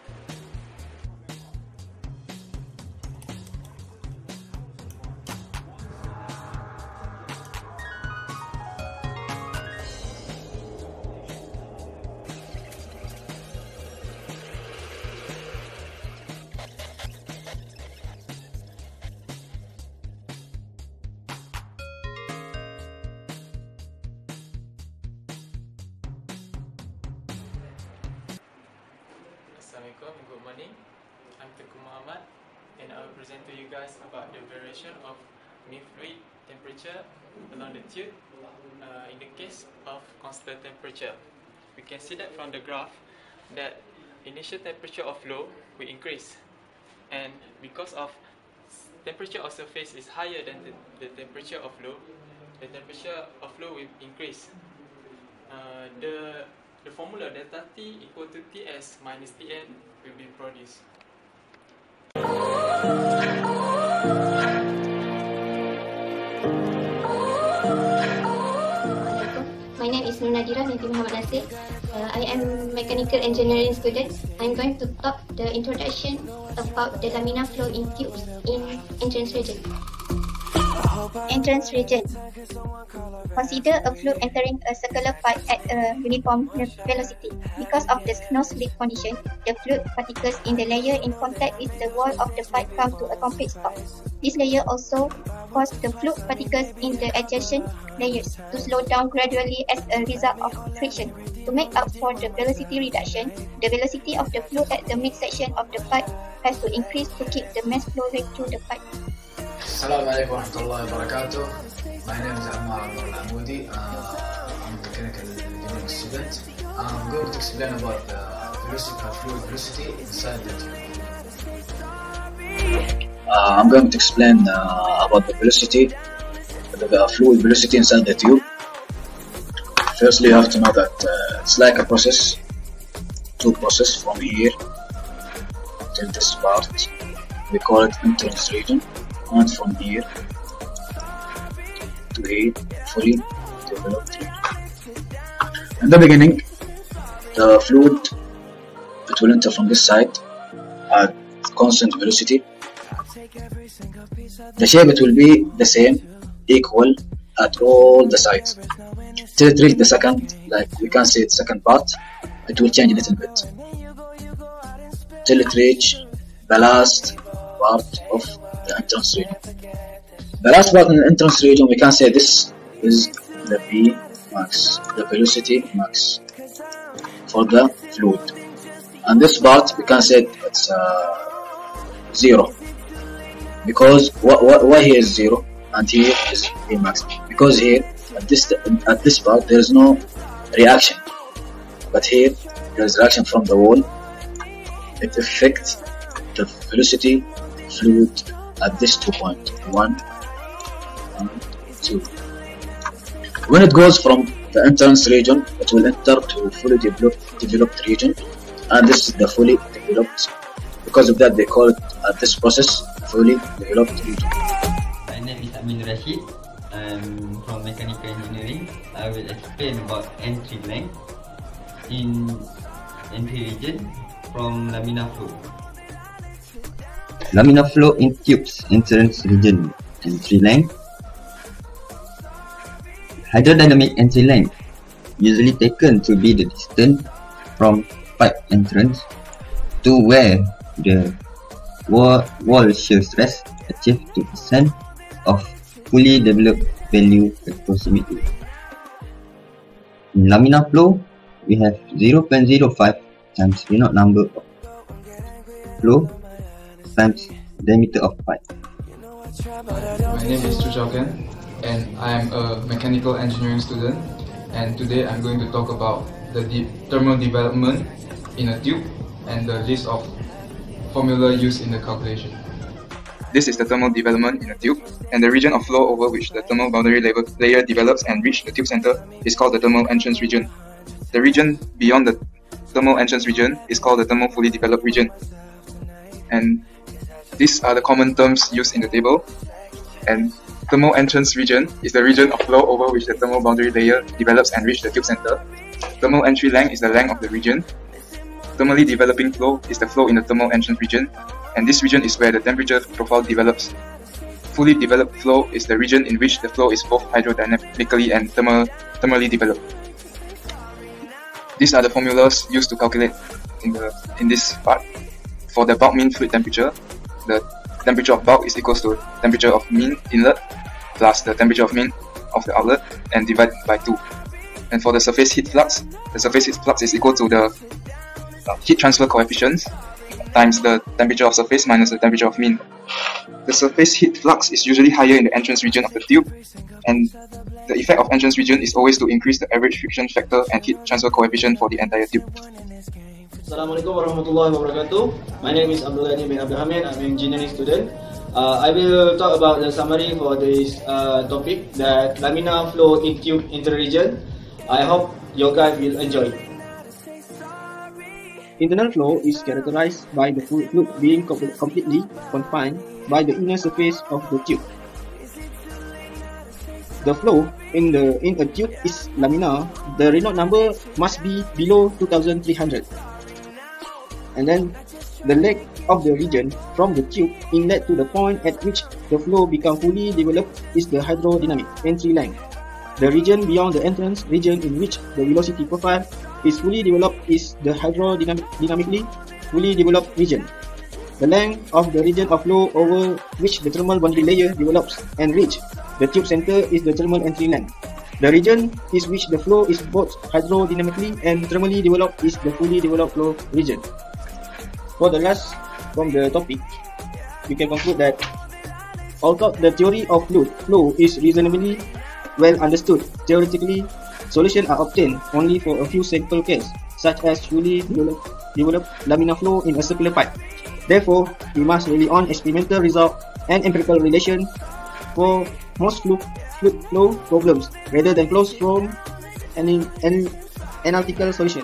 Assalamualaikum, good morning. I'm Teguh Muhammad and I will present to you guys about the variation of mean fluid temperature along the tube uh, in the case of constant temperature. We can see that from the graph that initial temperature of flow will increase, and because of temperature of surface is higher than the, the temperature of flow, the temperature of flow will increase. Uh, the The formula delta T equal to Ts minus Tn will be produced. My name is Nur Nadira binti Muhammad Nasir. Uh, I am mechanical engineering student. I'm going to talk the introduction about the laminar flow in tubes in entrance region. entrance region. Consider a fluid entering a circular pipe at a uniform velocity. Because of the no-slip condition, the fluid particles in the layer in contact with the wall of the pipe come to a complete stop. This layer also causes the fluid particles in the adjacent layers to slow down gradually as a result of friction. To make up for the velocity reduction, the velocity of the fluid at the mid-section of the pipe has to increase to keep the mass flow rate through the pipe. Assalamualaikum warahmatullahi wabarakatuh. My name is Ammar Al-Amoudi. Uh, I'm a mechanical engineering student. I'm going to explain about the velocity, uh, fluid velocity inside the tube. Uh, I'm going to explain uh, about the velocity, the uh, fluid velocity inside the tube. Firstly, you have to know that uh, it's like a process, two process from here till this part. We call it entrance region, and from here to here, fully developed region. In the beginning, the fluid, it will enter from this side at constant velocity. The shape it will be the same, equal at all the sides. Till it reach the second, like we can say the second part, it will change a little bit. Till it reach the last part of the entrance region. The last part in the entrance region, we can say this is the V max, the velocity max for the fluid. And this part, we can say it's uh, zero. Because wh wh why here is zero and here is V max? Because here at this at this part there is no reaction, but here there is reaction from the wall. It affects the velocity fluid at this two point one and two. When it goes from the entrance region, it will enter to fully developed developed region, and this is the fully developed. Because of that, they call it at this process fully developed region. My name is Amin Rashid. I'm from mechanical engineering. I will explain about entry length in entry region from laminar flow. Laminar flow in tubes entrance region entry length. Hydrodynamic entry length usually taken to be the distance from pipe entrance to where the wall, wall shear stress achieve two percent of fully developed value approximately. In laminar flow, we have zero point zero five times Reynolds number of flow times diameter of pipe. My name is Chu Chao Ken, and I am a mechanical engineering student, and today I'm going to talk about the de thermal development in a tube and the list of formula used in the calculation. This is the thermal development in a tube, and the region of flow over which the thermal boundary layer develops and reaches the tube center is called the thermal entrance region. The region beyond the thermal entrance region is called the thermal fully developed region. And these are the common terms used in the table. And thermal entrance region is the region of flow over which the thermal boundary layer develops and reaches the tube center. Thermal entry length is the length of the region. Thermally developing flow is the flow in the thermal entrance region, and this region is where the temperature profile develops. Fully developed flow is the region in which the flow is both hydrodynamically and thermal, thermally developed. These are the formulas used to calculate in, the, in this part. For the bulk mean fluid temperature, the temperature of bulk is equals to temperature of mean inlet plus the temperature of mean of the outlet and divided by two. And for the surface heat flux, the surface heat flux is equal to the heat transfer coefficients times the temperature of surface minus the temperature of mean. The surface heat flux is usually higher in the entrance region of the tube, and the effect of entrance region is always to increase the average friction factor and heat transfer coefficient for the entire tube. Assalamualaikum warahmatullahi wabarakatuh. My name is Abdul Ghani bin Abdul Hamid. I'm an engineering student. Uh, I will talk about the summary for this uh, topic, the laminar flow in tube interregion. I hope you guys will enjoy. Internal flow is characterized by the fluid being completely confined by the inner surface of the tube. The flow in the in a tube is laminar. The Reynolds number must be below two thousand three hundred, and then the leg of the region from the tube inlet to the point at which the flow becomes fully developed is the hydrodynamic entry length. The region beyond the entrance region in which the velocity profile is fully developed is the hydrodynamically fully developed region. The length of the region of flow over which the thermal boundary layer develops and reaches the tube center is the thermal entry length. The region is which the flow is both hydrodynamically and thermally developed is the fully developed flow region. For the last from the topic, we can conclude that although the theory of fluid flow is reasonably well understood, theoretically solutions are obtained only for a few simple cases, such as fully developed, developed laminar flow in a circular pipe. Therefore, we must rely on experimental results and empirical relation for most fluid flow problems, rather than flows from an, an analytical solution.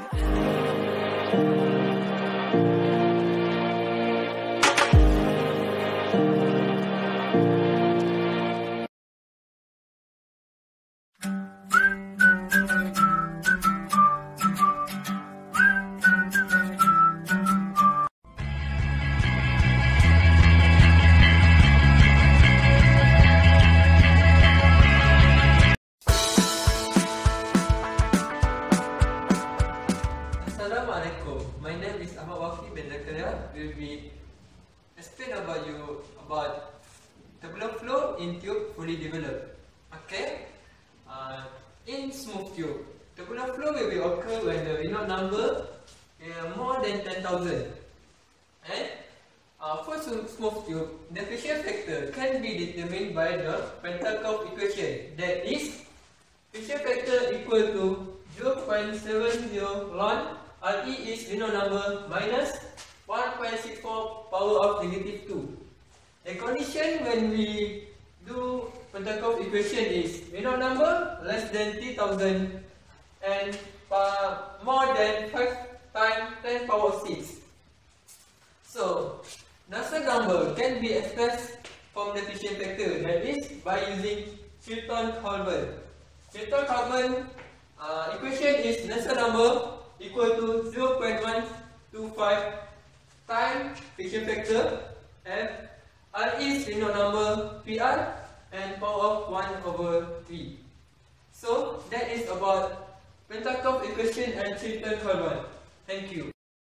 My name is Ahmad Wafi bin Zakaria. Will be explain about you about tubular flow in tube fully developed. Okay. Uh, in smooth tube, tubular flow will be occur when the Reynolds number is more than ten thousand. And uh, for smooth tube, the friction factor can be determined by the Pentecost equation. That is, friction factor equal to zero point seven zero ln R E is Reynolds number minus one point six four power of negative two. The condition when we do Pentecost equation is Reynolds number less than three thousand and uh, more than five times ten power six. So, Nusselt number can be expressed from the friction factor, that is by using Chilton-Coulomb. Chilton-Coulomb uh, equation is Nusselt number equal to zero point one two five times friction factor F, R is Reynolds number P R, and power of one over three. So that is about Pentecost equation and Chilton-Coulomb. Thank you.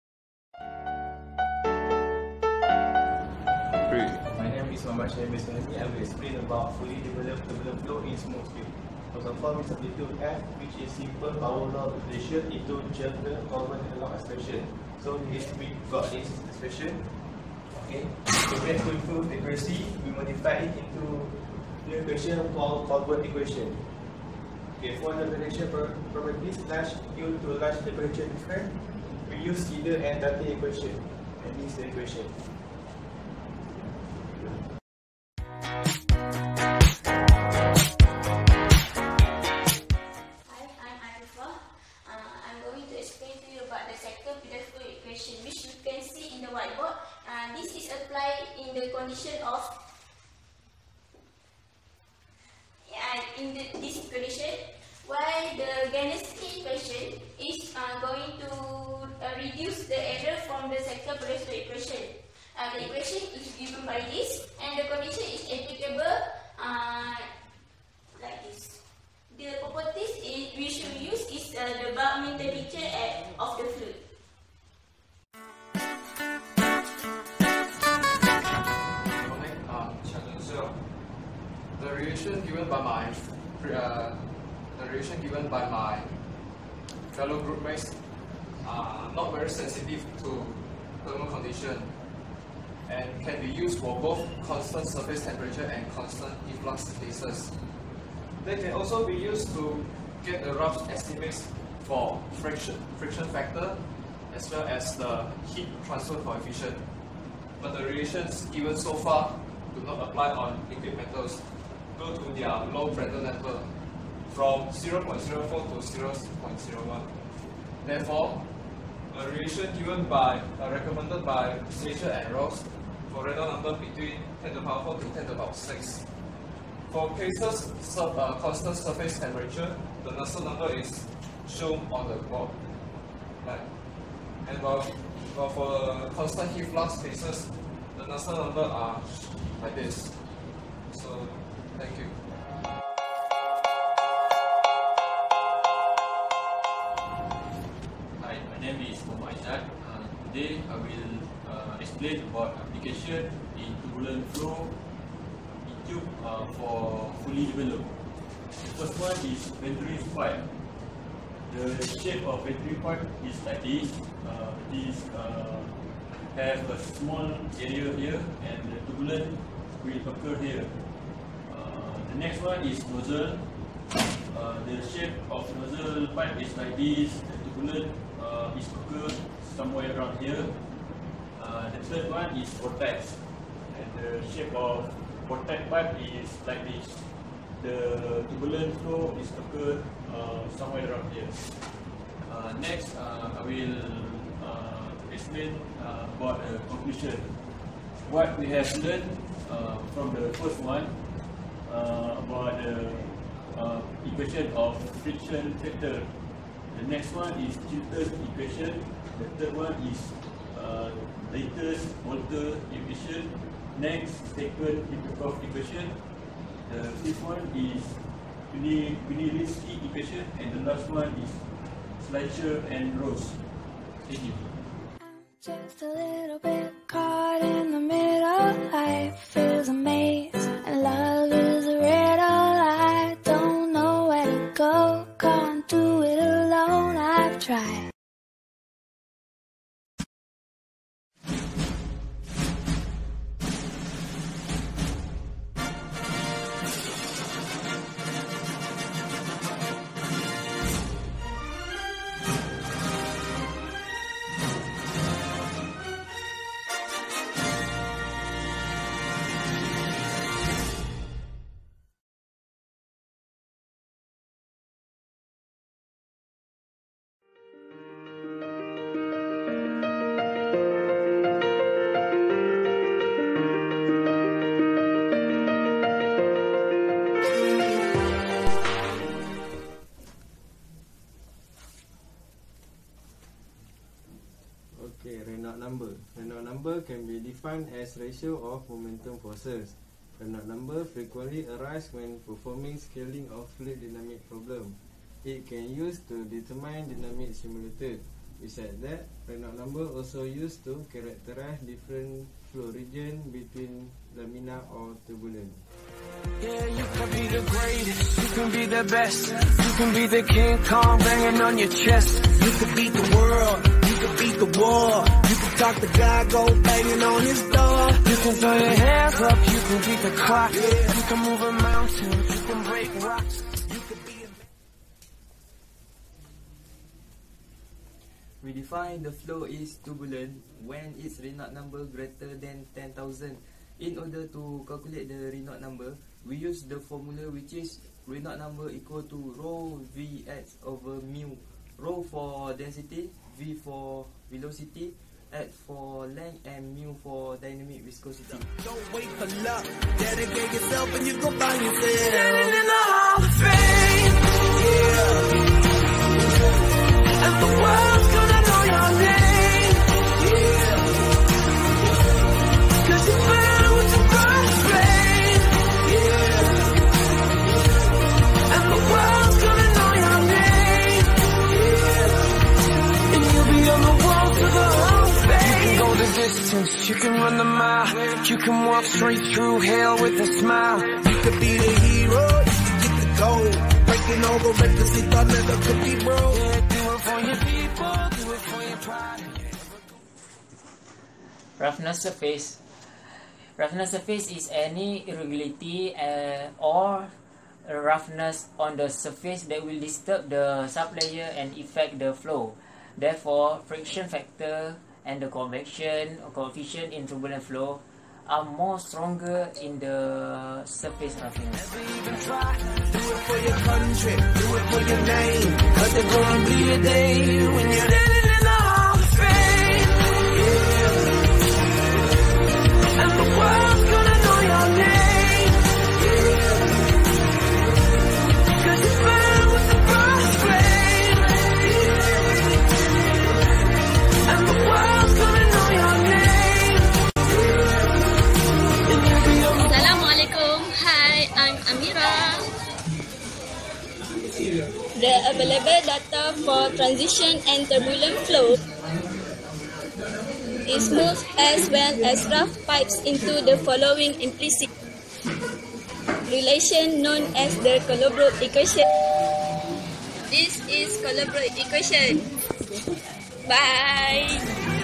My name is Muhammad Syahid Bismani. I will explain about fully developed tubular flow in smooth tube. First of all, we substitute F, which is simple power law relation, into Chilton-Coulomb analog expression. So this we got this expression. Okay. To get to improve accuracy, we modify it into the equation called Coulomb equation. Okay. For the reaction properties, large due to large temperature difference, we use either and Dante equation, and this is the equation. Condition of yeah, in the, this condition, while the Ganasky equation is uh, going to uh, reduce the error from the sector producer equation. Uh, the equation is given by this, and the condition is applicable uh, like this. The properties is, we should use is uh, the bulk mean temperature at, of the fluid. The relation given by my uh, the relation given by my fellow groupmates are not very sensitive to thermal condition and can be used for both constant surface temperature and constant efflux cases. They can also be used to get the rough estimates for friction friction factor as well as the heat transfer coefficient. But the relations given so far do not apply on liquid metals due to their low Prandtl number from zero point zero four to zero point zero one. Therefore, a relation given by uh, recommended by Slasher and Ross for Reynolds number between ten to the power four to ten to the power six. For cases of uh, constant surface temperature, the Nusselt number is shown on the board. Right. And while But for constant heat flux cases, the Nusselt number are like this. So, thank you. Hi, my name is Muhammad Aizat. Uh, today I will uh, explain about application in turbulent flow in tube uh, for fully developed. The first one is venturi pipe. The shape of venturi pipe is like this. Uh, this uh, have a small area here, and the turbulent will occur here. Uh, the next one is nozzle. Uh, the shape of nozzle pipe is like this. The turbulent uh, is occurred somewhere around here. Uh, the third one is vortex, and the shape of vortex pipe is like this. The turbulent flow is occurred uh, somewhere around here. Uh, next, uh, I will uh, explain uh, about the conclusion. What we have learned uh, from the first one uh, about the uh, equation of friction factor. The next one is Chiltern equation. The third one is uh, latest Volter equation. Next, second Kirchhoff equation. The fifth one is Vinilinsky equation, and the last one is Schleicher and Rose. Thank you. Just a little bit caught in the middle. Life is a maze and love is a riddle. I don't know where to go, can't do it alone. I've tried. Number. Reynolds number can be defined as ratio of momentum forces. Reynolds number frequently arises when performing scaling of fluid dynamic problem. It can use to determine dynamic simulated. Besides that, Reynolds number also used to characterize different flow region between laminar or turbulent. Yeah, you can be the greatest, you can be the best, you can be the King Kong banging on your chest. You can beat the world, you can beat the war. You can talk the guy, go banging on his door. You can throw your hands up, you can beat the clock. You can move a mountain, you can break rocks. You can be a... We define the flow is turbulent when its Reynolds number greater than ten thousand. In order to calculate the Reynolds number, we use the formula which is Reynolds number equal to rho Vx over mu. Rho for density, V for velocity, X for length, and mu for dynamic viscosity. Don't wait for luck, dedicate yourself and you go find yourself standing in the Hall of Fame. Yeah. And the world's gonna know your name. Yeah. Cause you burn with the bright flame. Yeah. And the world's gonna know your name. Yeah. And you'll be on the wall to the Hall of Fame. You can go the distance, you can run the mile, you can walk straight through hell with a smile. You could be the hero, you could get the gold. Breaking all the records you thought never could be broke. Yeah, do it for your people, do it for your pride. Roughness surface. Roughness surface is any irregularity uh, or roughness on the surface that will disturb the sublayer and affect the flow. Therefore, friction factor and the convection or coefficient in turbulent flow are more stronger in the surface roughness. Never even try. Do it for your country, do it for your name. Cause there's gonna be a day when you're standing in the Hall of Fame. Yeah. And the world's gonna know your name. Yeah. Cause you burn with the bright flame. Yeah. And the world's gonna available data for transition and turbulent flow is smooth as well as rough pipes into the following implicit relation known as the Colebrook equation. This is Colebrook equation. Bye.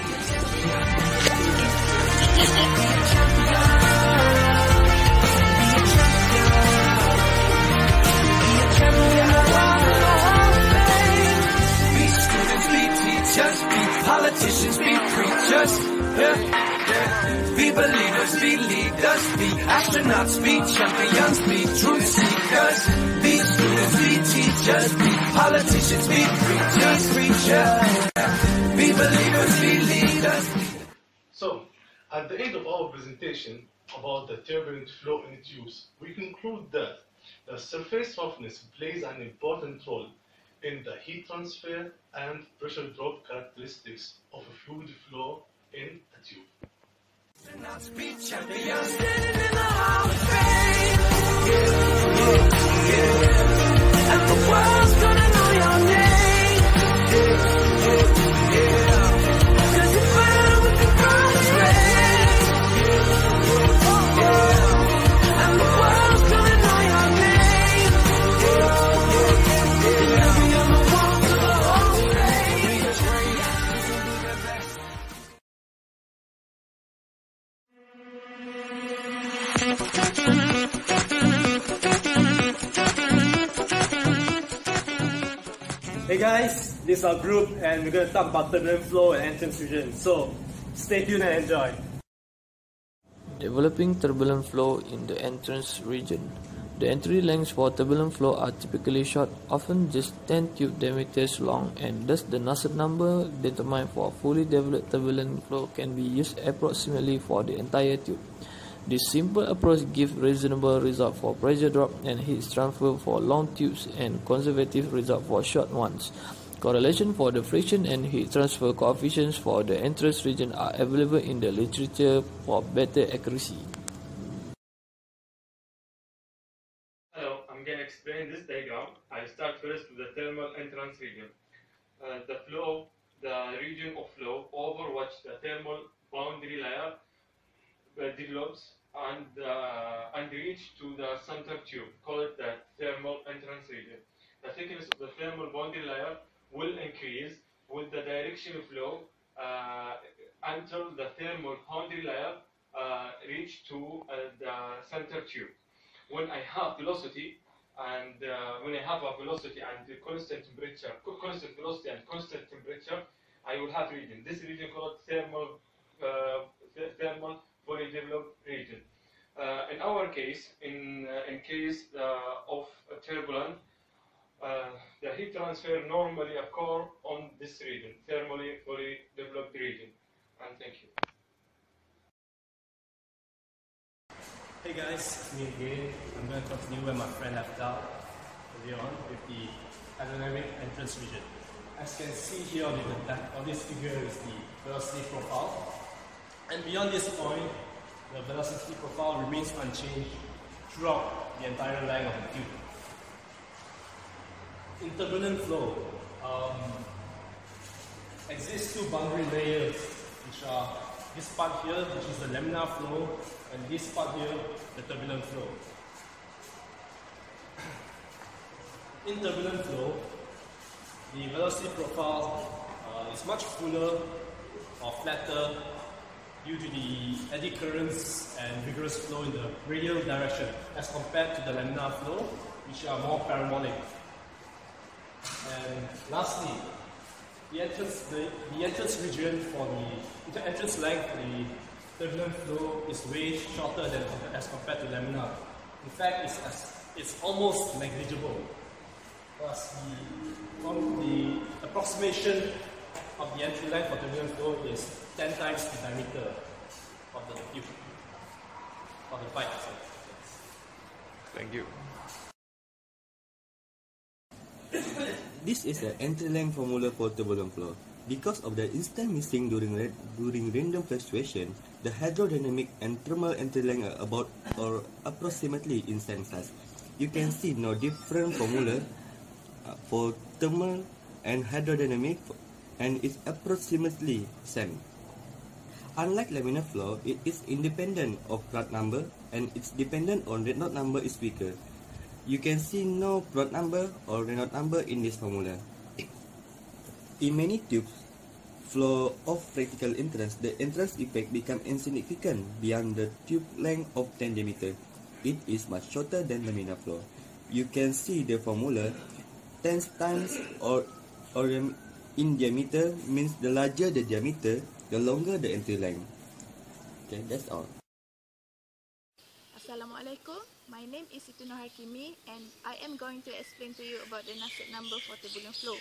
Be politicians, be preachers, yeah, yeah. Be believers, be leaders, be astronauts, be champions, be truth seekers. Be students, be teachers, be politicians, be preachers, preachers. Be believers, be leaders. So, at the end of our presentation about the turbulent flow in tubes, we conclude that the surface roughness plays an important role in the heat transfer and pressure drop characteristics of a fluid flow in a tube. Be champions, standing in the Hall of Fame. Yeah, yeah, yeah. And the world's gonna know your name. Yeah, yeah, yeah. Cause you burn with the brightest flame. Yeah, yeah. And the world's gonna know your name. Yeah, yeah, yeah. Be on the walk to the Hall of Fame. Be the greatest, be the best. Hey guys, this is our group and we're going to talk about turbulent flow and entrance region. So, stay tuned and enjoy. Developing turbulent flow in the entrance region. The entry lengths for turbulent flow are typically short, often just ten tube diameters long, and thus the Nusselt number determined for fully developed turbulent flow can be used approximately for the entire tube. This simple approach gives reasonable result for pressure drop and heat transfer for long tubes and conservative result for short ones. Correlation for the friction and heat transfer coefficients for the entrance region are available in the literature for better accuracy. Hello, I'm going to explain this diagram. I'll start first with the thermal entrance region. Uh, the flow, the region of flow over which the thermal boundary layer uh, develops and, uh, and reach to the center tube, call it the thermal entrance region. The thickness of the thermal boundary layer will increase with the direction of flow uh, until the thermal boundary layer uh, reach to uh, the center tube. When I have velocity and uh, when I have a velocity and the constant temperature, constant velocity and constant temperature, I will have region. This region called thermal uh, thermal fully developed region. Uh, in our case, in uh, in case uh, of a turbulent, uh, the heat transfer normally occur on this region, thermally fully developed region. And thank you. Hey guys, it's me again. I'm going to continue where my friend left out earlier on with the aerodynamic entrance region. As you can see here on, the back, on this figure is the velocity profile. And beyond this point, the velocity profile remains unchanged throughout the entire length of the tube. In turbulent flow, um, exist two boundary layers, which are this part here, which is the laminar flow, and this part here, the turbulent flow. In turbulent flow, the velocity profile uh, is much fuller or flatter due to the eddy currents and vigorous flow in the radial direction as compared to the laminar flow, which are more parabolic. And lastly, the entrance, the, the entrance region for the, the entrance length for the turbulent flow is way shorter than as compared to laminar. In fact, it's, as, it's almost negligible. Plus, the, from the approximation of the entry length for turbulent flow is ten times the diameter of the tube, of the pipe. Thank you. This is the entry length formula for turbulent flow. Because of the instant missing during during random fluctuation, the hydrodynamic and thermal entry length are about or approximately in same size. You can see no different formula uh, for thermal and hydrodynamic, and is approximately same. Unlike laminar flow, it is independent of Prandtl number and its dependent on Reynolds number is weaker. You can see no Prandtl number or Reynolds number in this formula. In many tubes, flow of practical interest, the entrance effect becomes insignificant beyond the tube length of ten diameter. It is much shorter than laminar flow. You can see the formula ten times or, or in diameter means the larger the diameter, the longer the entry length. Okay, that's all. Assalamualaikum. My name is Siti Nur Hakimi and I am going to explain to you about the Nusselt number for turbulent flow.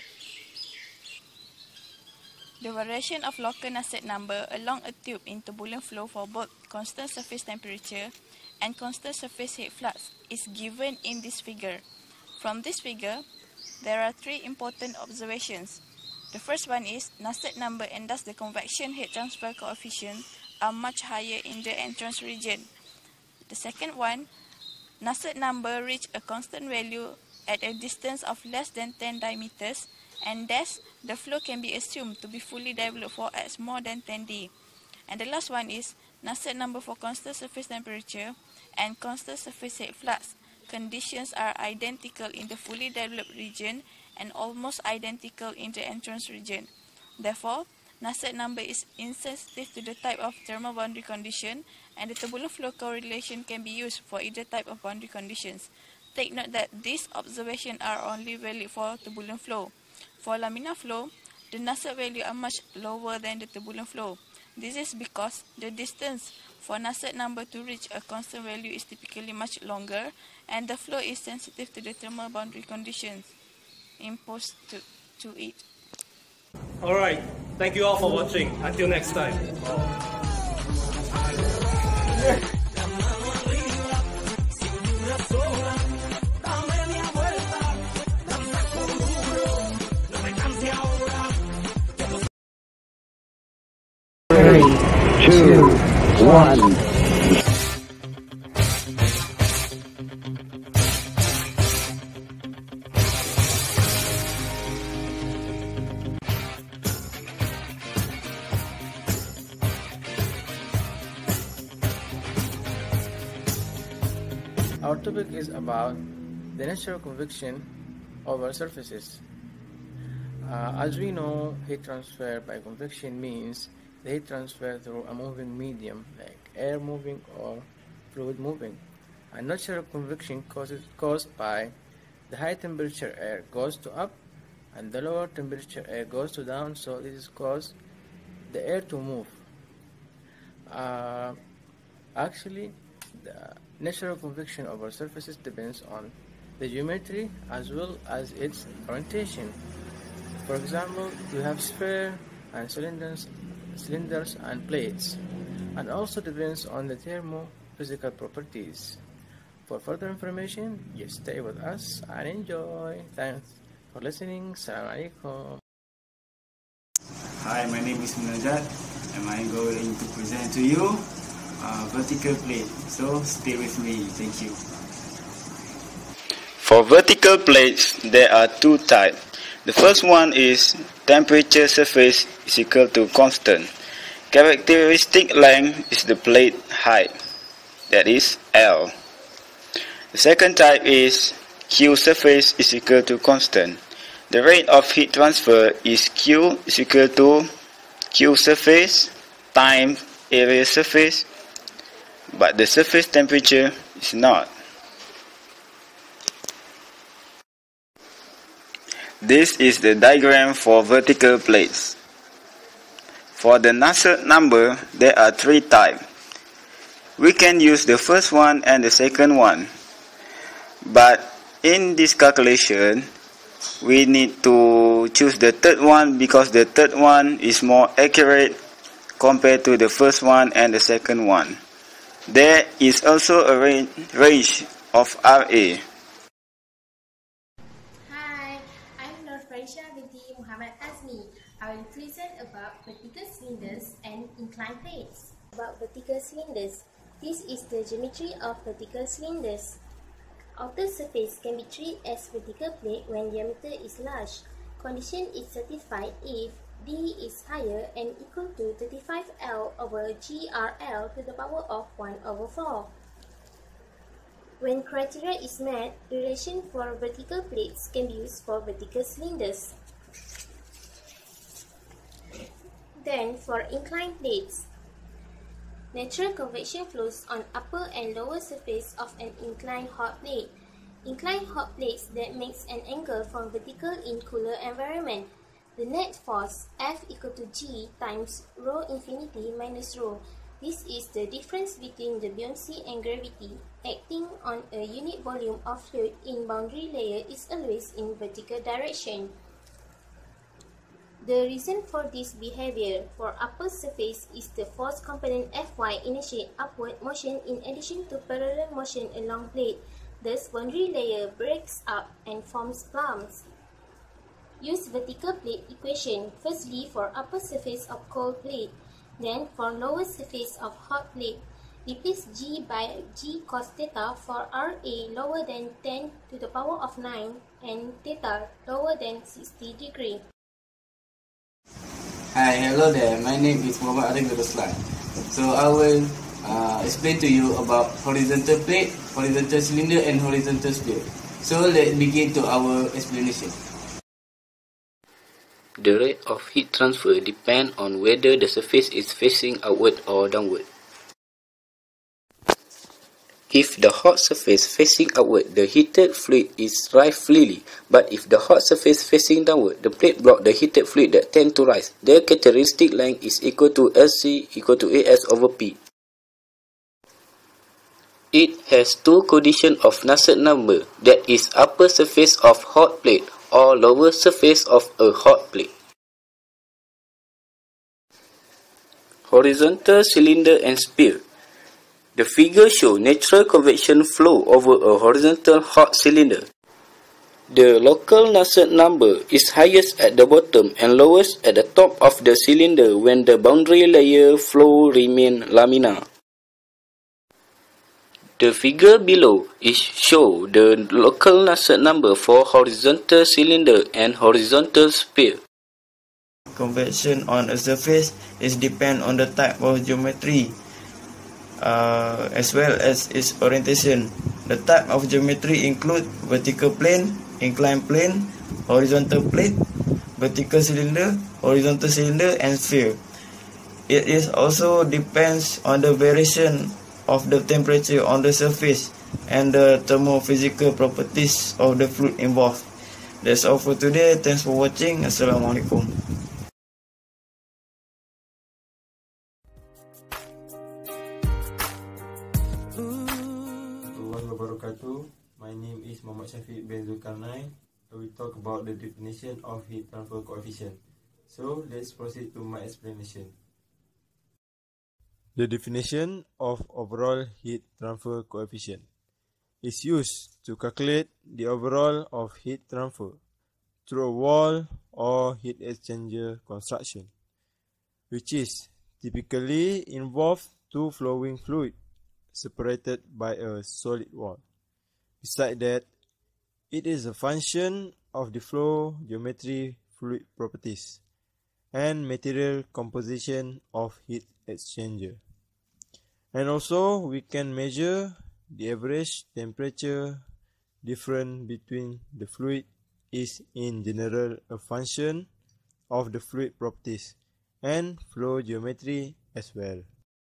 The variation of local Nusselt number along a tube in turbulent flow for both constant surface temperature and constant surface head flux is given in this figure. From this figure, there are three important observations. The first one is Nusselt number and thus the convection heat transfer coefficient are much higher in the entrance region. The second one, Nusselt number reach a constant value at a distance of less than ten diameters, and thus the flow can be assumed to be fully developed for X more than ten D. And the last one is Nusselt number for constant surface temperature and constant surface head flux. Conditions are identical in the fully developed region and almost identical in the entrance region. Therefore, Nusselt number is insensitive to the type of thermal boundary condition, and the turbulent flow correlation can be used for either type of boundary conditions. Take note that these observations are only valid for turbulent flow. For laminar flow, the Nusselt value are much lower than the turbulent flow. This is because the distance for Nusselt number to reach a constant value is typically much longer, and the flow is sensitive to the thermal boundary conditions imposed to, to it. Alright, thank you all for watching. Until next time. Three, two, one. Our topic is about the natural convection over surfaces. Uh, as we know, heat transfer by convection means the heat transfer through a moving medium like air moving or fluid moving. And natural convection causes caused by the high temperature air goes to up and the lower temperature air goes to down, so this is cause the air to move. Uh, actually, the natural convection over surfaces depends on the geometry as well as its orientation. For example, we have sphere and cylinders, cylinders and plates, and also depends on the thermophysical properties. For further information, just stay with us and enjoy. Thanks for listening. Assalamu alaikum. Hi, my name is Munajat and I'm going to present to you a vertical plate. So stay with me. Thank you. For vertical plates, there are two types. The first one is temperature surface is equal to constant. Characteristic length is the plate height, that is L. The second type is Q surface is equal to constant. The rate of heat transfer is Q is equal to Q surface times area surface, but the surface temperature is not. This is the diagram for vertical plates. For the Nusselt number, there are three types. We can use the first one and the second one. But in this calculation, we need to choose the third one because the third one is more accurate compared to the first one and the second one. There is also a range of R A. Hi, I'm Nur Farisha binti Muhammad Azmi. I will present about vertical cylinders and inclined plates. About vertical cylinders, this is the geometry of vertical cylinders. Outer surface can be treated as vertical plate when diameter is large. Condition is satisfied if D is higher and equal to thirty-five L over G R L to the power of one over four. When criteria is met, the relation for vertical plates can be used for vertical cylinders. Then for inclined plates, natural convection flows on upper and lower surface of an inclined hot plate. Inclined hot plates that makes an angle from vertical in cooler environment. The net force F equal to G times rho infinity minus rho. This is the difference between the buoyancy and gravity. Acting on a unit volume of fluid in boundary layer is always in vertical direction. The reason for this behavior for upper surface is the force component Fy initiate upward motion in addition to parallel motion along plate. Thus, boundary layer breaks up and forms plumes. Use vertical plate equation firstly for upper surface of cold plate, then for lower surface of hot plate. Replace G by G cos theta for R A lower than ten to the power of nine and theta lower than sixty degree. Hi, hello there. My name is Muhammad Arif Ruslan. So I will uh, explain to you about horizontal plate, horizontal cylinder and horizontal sphere. So let's begin to our explanation. The rate of heat transfer depends on whether the surface is facing outward or downward. If the hot surface facing outward, the heated fluid is rise freely, but if the hot surface facing downward, the plate block the heated fluid that tend to rise. The characteristic length is equal to L C equal to A S over P. It has two conditions of Nusselt number, that is upper surface of hot plate or lower surface of a hot plate. Horizontal cylinder and sphere. The figure shows natural convection flow over a horizontal hot cylinder. The local Nusselt number is highest at the bottom and lowest at the top of the cylinder when the boundary layer flow remain laminar. The figure below is show the local Nusselt number for horizontal cylinder and horizontal sphere. Convection on a surface is depend on the type of geometry uh, as well as its orientation. The type of geometry include vertical plane, inclined plane, horizontal plate, vertical cylinder, horizontal cylinder and sphere. It is also depends on the variation of the temperature on the surface and the thermophysical properties of the fluid involved. That's all for today. Thanks for watching. Assalamualaikum. My name is Muhammad Shafiq bin Zulkarnain. I will talk about the definition of heat transfer coefficient. So let's proceed to my explanation. The definition of overall heat transfer coefficient is used to calculate the overall of heat transfer through a wall or heat exchanger construction, which is typically involve two flowing fluid separated by a solid wall. Besides that, it is a function of the flow geometry, fluid properties, and material composition of heat exchanger. And also, we can measure the average temperature difference between the fluid is in general a function of the fluid properties and flow geometry as well.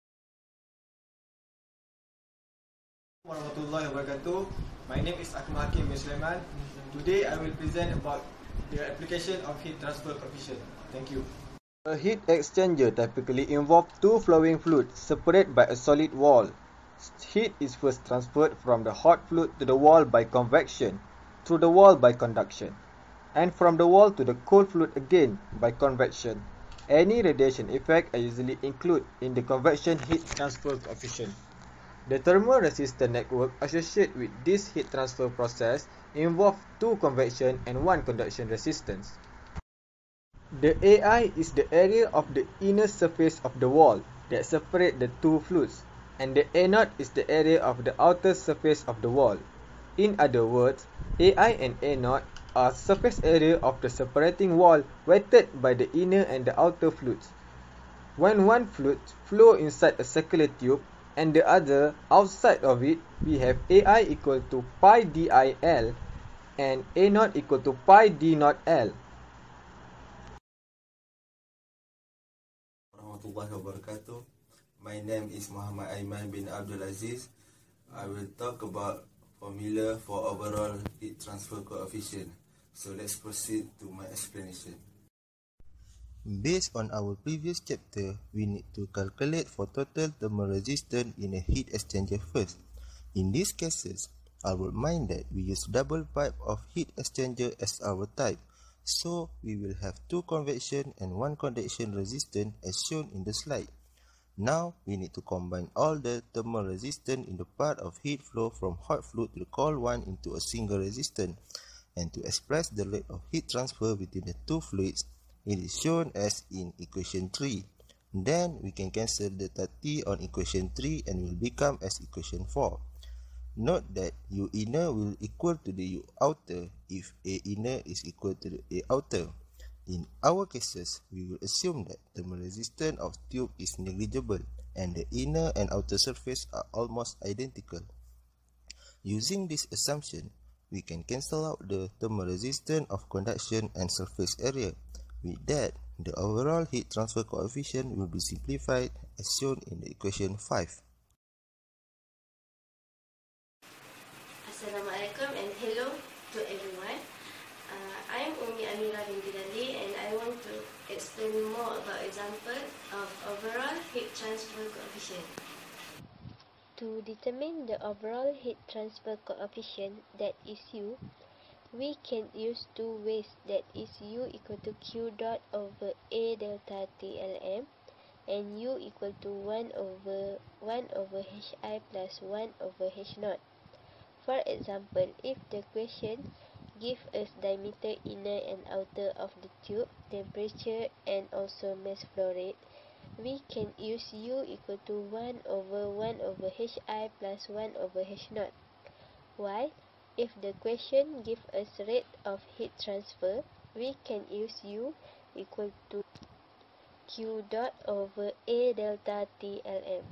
Warahmatullahi wabarakatuh. My name is Akmal Hakim bin Sulaiman. Today I will present about the application of heat transfer coefficient. Thank you. A heat exchanger typically involves two flowing fluids separated by a solid wall. Heat is first transferred from the hot fluid to the wall by convection, through the wall by conduction, and from the wall to the cold fluid again by convection. Any radiation effect are usually included in the convection heat transfer coefficient. The thermal resistor network associated with this heat transfer process involves two convection and one conduction resistance. The A I is the area of the inner surface of the wall that separates the two fluids, and the A zero is the area of the outer surface of the wall. In other words, A I and A zero are surface area of the separating wall weighted by the inner and the outer fluids. When one fluid flows inside a circular tube and the other outside of it, we have A I equal to pi d I L and A zero equal to pi d zero L. Warahmatullahi wabarakatuh. My name is Muhammad Aiman bin Abdul Aziz. I will talk about formula for overall heat transfer coefficient. So let's proceed to my explanation. Based on our previous chapter, we need to calculate for total thermal resistance in a heat exchanger first. In these cases, I will mind that we use double pipe of heat exchanger as our type. So we will have two convection and one conduction resistance as shown in the slide. Now we need to combine all the thermal resistance in the part of heat flow from hot fluid to the cold one into a single resistance. And to express the rate of heat transfer between the two fluids, it is shown as in equation three. Then we can cancel delta T on equation three and will become as equation four. Note that U inner will equal to the U outer if A inner is equal to the A outer. In our cases, we will assume that the resistance of tube is negligible and the inner and outer surface are almost identical. Using this assumption, we can cancel out the thermal resistance of conduction and surface area. With that, the overall heat transfer coefficient will be simplified as shown in the equation five. Assalamualaikum and hello to everyone. Uh, I am Umi Amira binti Dali and I want to explain more about example of overall heat transfer coefficient. To determine the overall heat transfer coefficient, that is U, we can use two ways, that is U equal to Q dot over A delta T L M and U equal to one over one over Hi plus one over H naught. For example, if the question gives us diameter inner and outer of the tube, temperature and also mass flow rate, we can use U equal to one over one over Hi plus one over H naught. While if the question gives us rate of heat transfer, we can use U equal to Q dot over A delta T L M.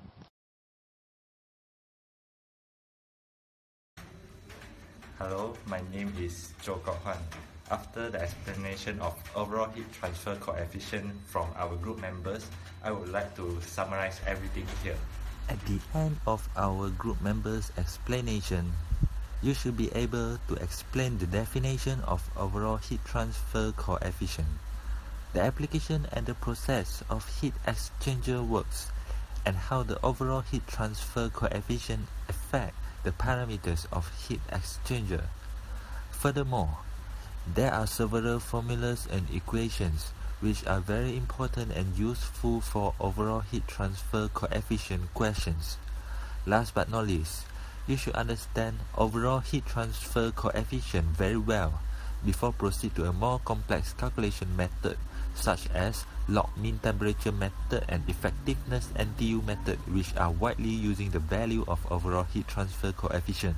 Hello, my name is Choe Kok Hwan. After the explanation of overall heat transfer coefficient from our group members, I would like to summarize everything here. At the end of our group members' explanation, you should be able to explain the definition of overall heat transfer coefficient, the application and the process of heat exchanger works, and how the overall heat transfer coefficient affect the parameters of heat exchanger. Furthermore, there are several formulas and equations which are very important and useful for overall heat transfer coefficient questions. Last but not least, you should understand overall heat transfer coefficient very well before proceed to a more complex calculation method such as log mean temperature method and effectiveness N T U method, which are widely using the value of overall heat transfer coefficient.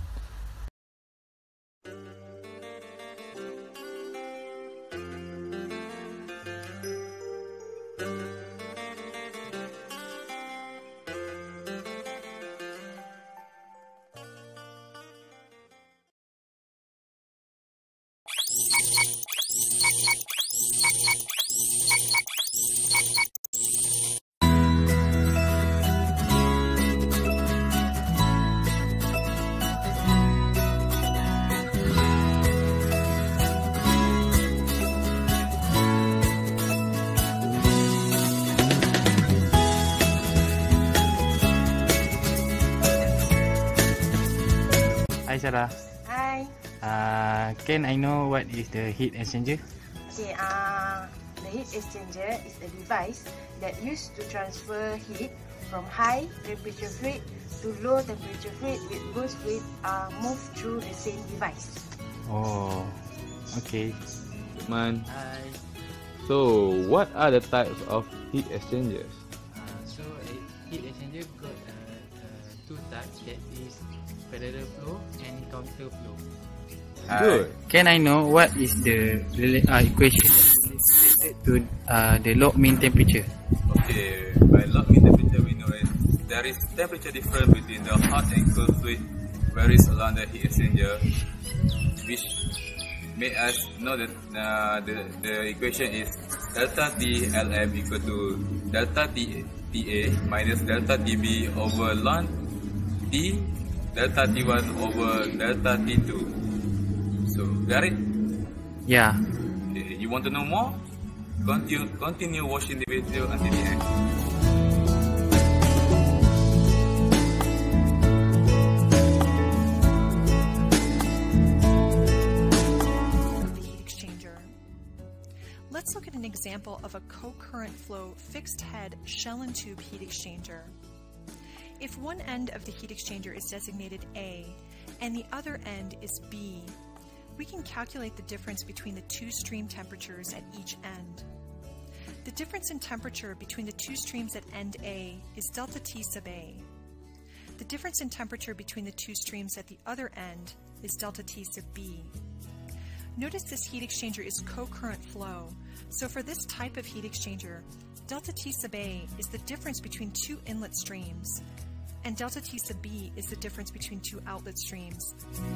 Hi Sarah. Hi. Uh, can I know what is the heat exchanger? Okay, uh, the heat exchanger is a device that used to transfer heat from high temperature fluid to low temperature fluid with both fluid are moved through the same device. Oh, okay. Man. Hi. So, what are the types of heat exchangers? Uh, so a heat exchanger got uh, uh, two two types, that is parallel flow and counter flow. Good. Can I know what is the uh, equation related to uh, the log mean temperature? Okay, by log mean temperature we know it, there is temperature difference between the hot and cold fluid varies along the heat exchanger, which make us know that uh, the, the equation is delta T L M equal to delta T TA minus delta T B over ln T delta T one over delta T two. So, got it? Yeah. Okay, you want to know more? Continue, continue watching the video until the end. Let's look at an example of a co-current flow fixed head shell and tube heat exchanger. If one end of the heat exchanger is designated A and the other end is B, we can calculate the difference between the two stream temperatures at each end. The difference in temperature between the two streams at end A is delta T sub A. The difference in temperature between the two streams at the other end is delta T sub B. Notice this heat exchanger is co-current flow, so for this type of heat exchanger, delta T sub A is the difference between two inlet streams, and delta T sub B is the difference between two outlet streams.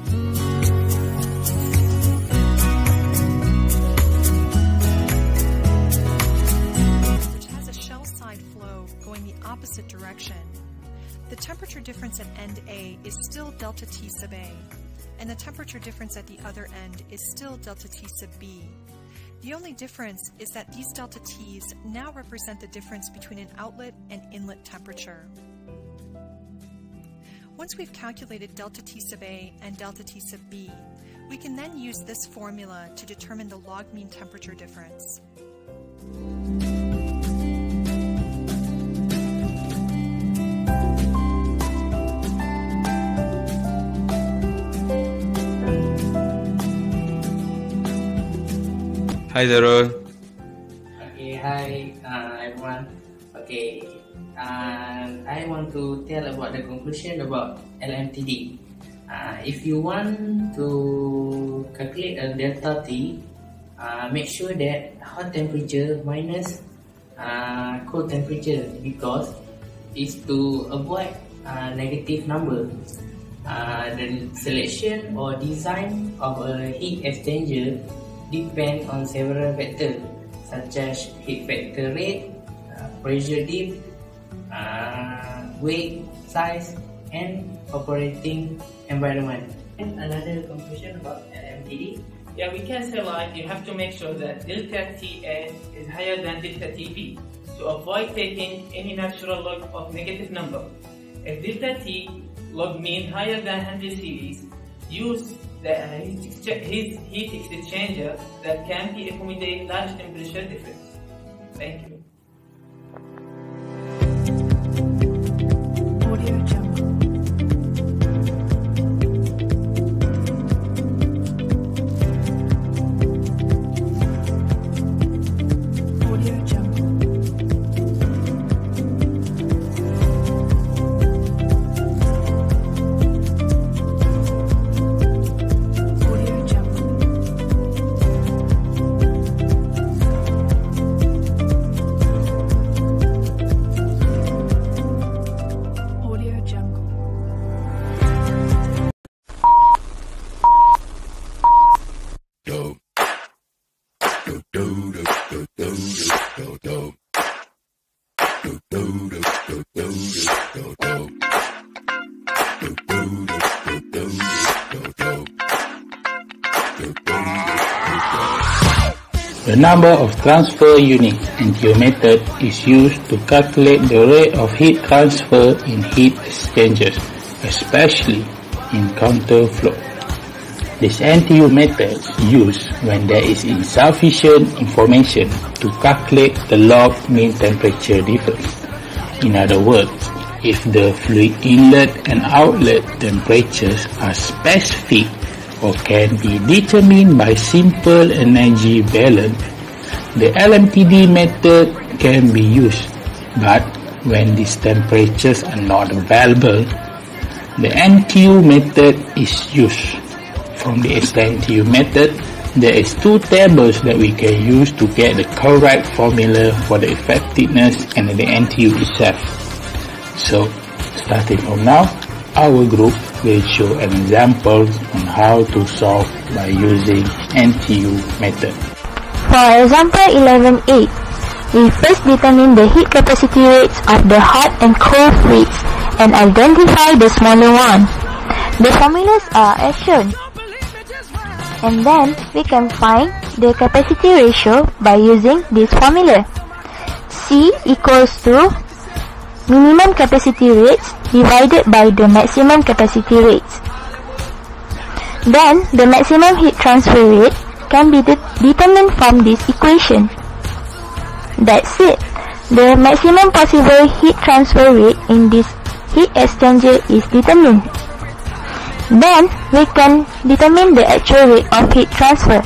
Which has a shell side flow going the opposite direction. The temperature difference at end A is still delta T sub A, and the temperature difference at the other end is still delta T sub B. The only difference is that these delta T's now represent the difference between an outlet and inlet temperature. Once we've calculated delta T sub A and delta T sub B, we can then use this formula to determine the log mean temperature difference. Hi Darul. Okay, hi uh, everyone. Okay, uh, I want to tell about the conclusion about L M T D. Uh, if you want to calculate a delta T, uh, make sure that hot temperature minus uh, cold temperature, because it's to avoid uh, negative number. Uh, the selection or design of a heat exchanger depend on several factors such as heat factor rate, uh, pressure dip, uh, weight, size, and operating environment. And another conclusion about L M T D, yeah, we can say like you have to make sure that delta T A is higher than delta T B to avoid taking any natural log of negative number. If delta T log mean higher than one hundred series, use the uh, heat, heat exchanger that can be accommodate large temperature difference. Thank you. Audio Jungle. Audio Jungle. The number of transfer units N T U method is used to calculate the rate of heat transfer in heat exchangers, especially in counter flow. This N T U method is used when there is insufficient information to calculate the log mean temperature difference. In other words, if the fluid inlet and outlet temperatures are specific or can be determined by simple energy balance, the L M T D method can be used. But when these temperatures are not available, the N T U method is used. From the N T U method, there is two tables that we can use to get the correct formula for the effectiveness and the N T U itself. So, starting from now, our group will show an example on how to solve by using N T U method. For example eleven eight, we first determine the heat capacity rates of the hot and cold fluids and identify the smaller one. The formulas are as shown. And then we can find the capacity ratio by using this formula. C equals to minimum capacity rates divided by the maximum capacity rates. Then the maximum heat transfer rate can be de determined from this equation. That's it. The maximum possible heat transfer rate in this heat exchanger is determined. Then we can determine the actual rate of heat transfer.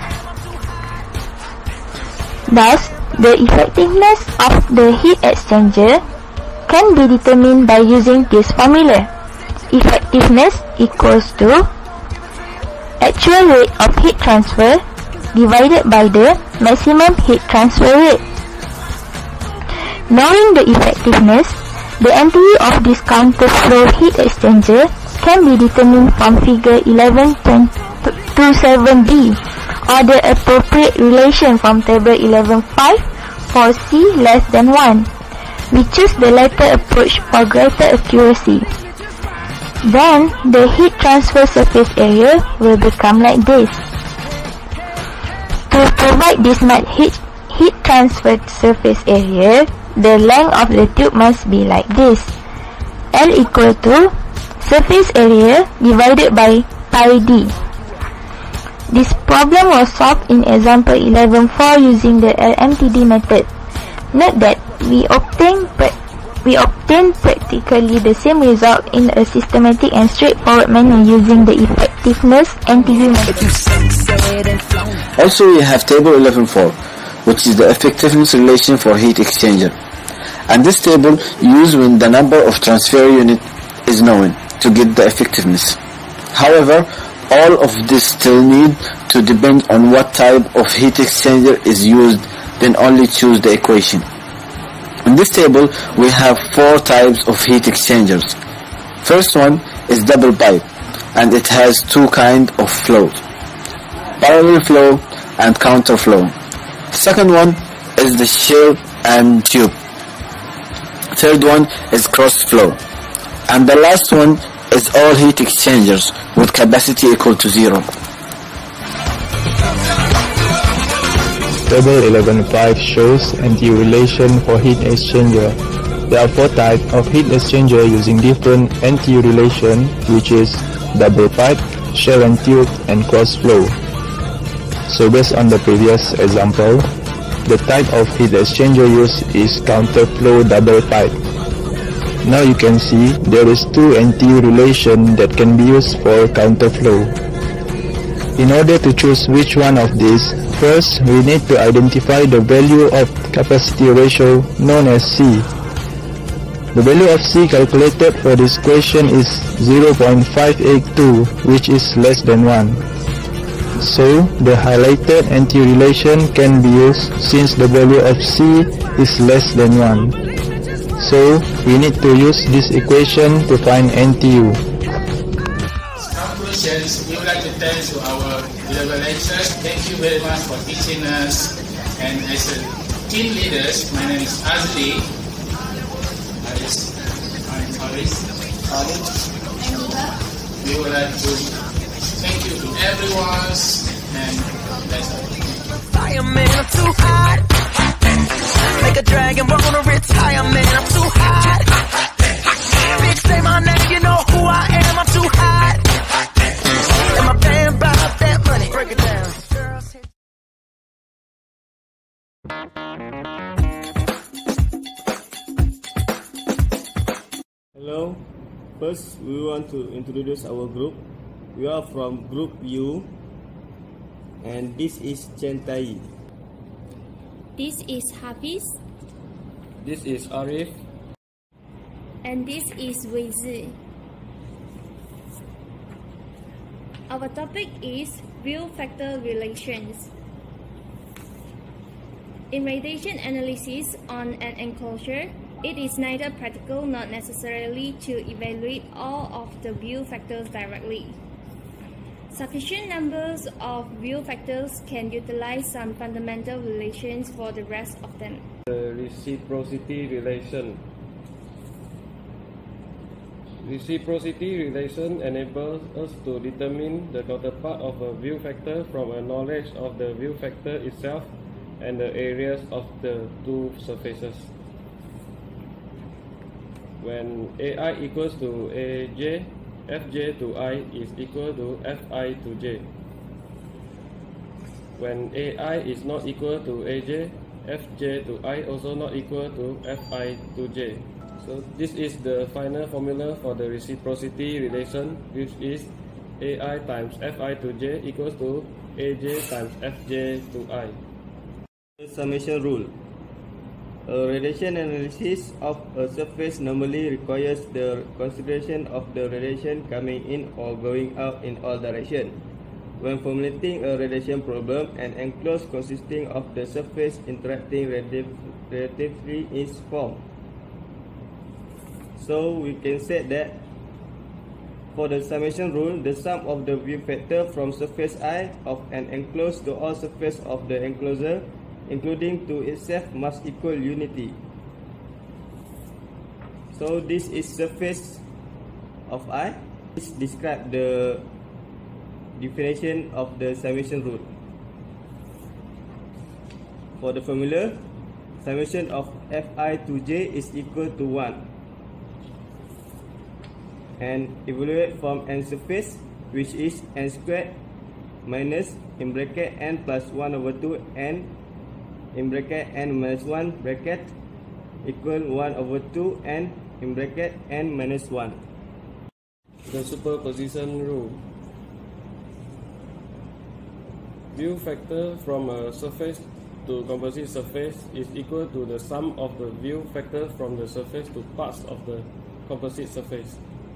Thus, the effectiveness of the heat exchanger can be determined by using this formula. Effectiveness equals to actual rate of heat transfer divided by the maximum heat transfer rate. Knowing the effectiveness, the N T U of this counter flow heat exchanger can be determined from figure eleven twenty-seven b or the appropriate relation from table eleven five for C less than one. We choose the latter approach for greater accuracy. Then the heat transfer surface area will become like this. To provide this net heat, heat transfer surface area, the length of the tube must be like this. L equal to surface area divided by pi d. This problem was solved in example eleven four using the L M T D method. Note that we obtain we obtain practically the same result in a systematic and straightforward manner using the effectiveness N T U method. Also, we have table eleven four, which is the effectiveness relation for heat exchanger, and this table used when the number of transfer unit is known to get the effectiveness. However, all of this still need to depend on what type of heat exchanger is used, then only choose the equation. In this table, we have four types of heat exchangers. First one is double pipe, and it has two kinds of flows: parallel flow and counter flow. Second one is the shell and tube. Third one is cross flow. And the last one is all heat exchangers with capacity equal to zero. Table eleven five shows N T U relation for heat exchanger. There are four types of heat exchanger using different N T U relation, which is double pipe, shell and tube, and cross flow. So based on the previous example, the type of heat exchanger used is counter flow double pipe. Now you can see there is two N T U relation that can be used for counter flow. In order to choose which one of these, first we need to identify the value of capacity ratio known as C. The value of C calculated for this question is zero point five eight two, which is less than one. So the highlighted N T U relation can be used since the value of C is less than one. So we need to use this equation to find N T U. Conclusions, we would like to thank to our eleven lecturers. Thank you very much for teaching us. And as a team leaders, my name is Azli. Aris. Aris. Aris. We would like to thank you to everyone and that's all. Fireman, I'm too hot. Make a dragon wanna retire, man, I'm too hot. Bitch, say my name, you know who I am, I'm too hot. And my band bought that money, break it down. Hello, first we want to introduce our group. We are from group U, and this is Chentai. This is Hafiz. This is Arif. And this is Weizi. Our topic is view factor relations. In radiation analysis on an enclosure, it is neither practical nor necessarily to evaluate all of the view factors directly. Sufficient numbers of view factors can utilize some fundamental relations for the rest of them. The reciprocity relation. Reciprocity relation enables us to determine the counterpart of a view factor from a knowledge of the view factor itself and the areas of the two surfaces. When A I equals to A J, Fj to I is equal to Fi to J. When A I is not equal to A J, Fj to I also not equal to Fi to J. So this is the final formula for the reciprocity relation, which is A I times Fi to J equals to A J times Fj to I. The summation rule. A radiation analysis of a surface normally requires the consideration of the radiation coming in or going out in all directions. When formulating a radiation problem, an enclosure consisting of the surface interacting relatively is formed. So we can say that for the summation rule, the sum of the view factor from surface I of an enclosure to all surface of the enclosure, including to itself, must equal unity. So this is surface of I. This describes the definition of the summation rule. For the formula, summation of Fi to J is equal to one. And evaluate from n surface, which is n squared minus in bracket n plus one over two n in bracket n minus one bracket equal one over two n in bracket n minus one. The superposition rule. View factor from a surface to composite surface is equal to the sum of the view factor from the surface to parts of the composite surface.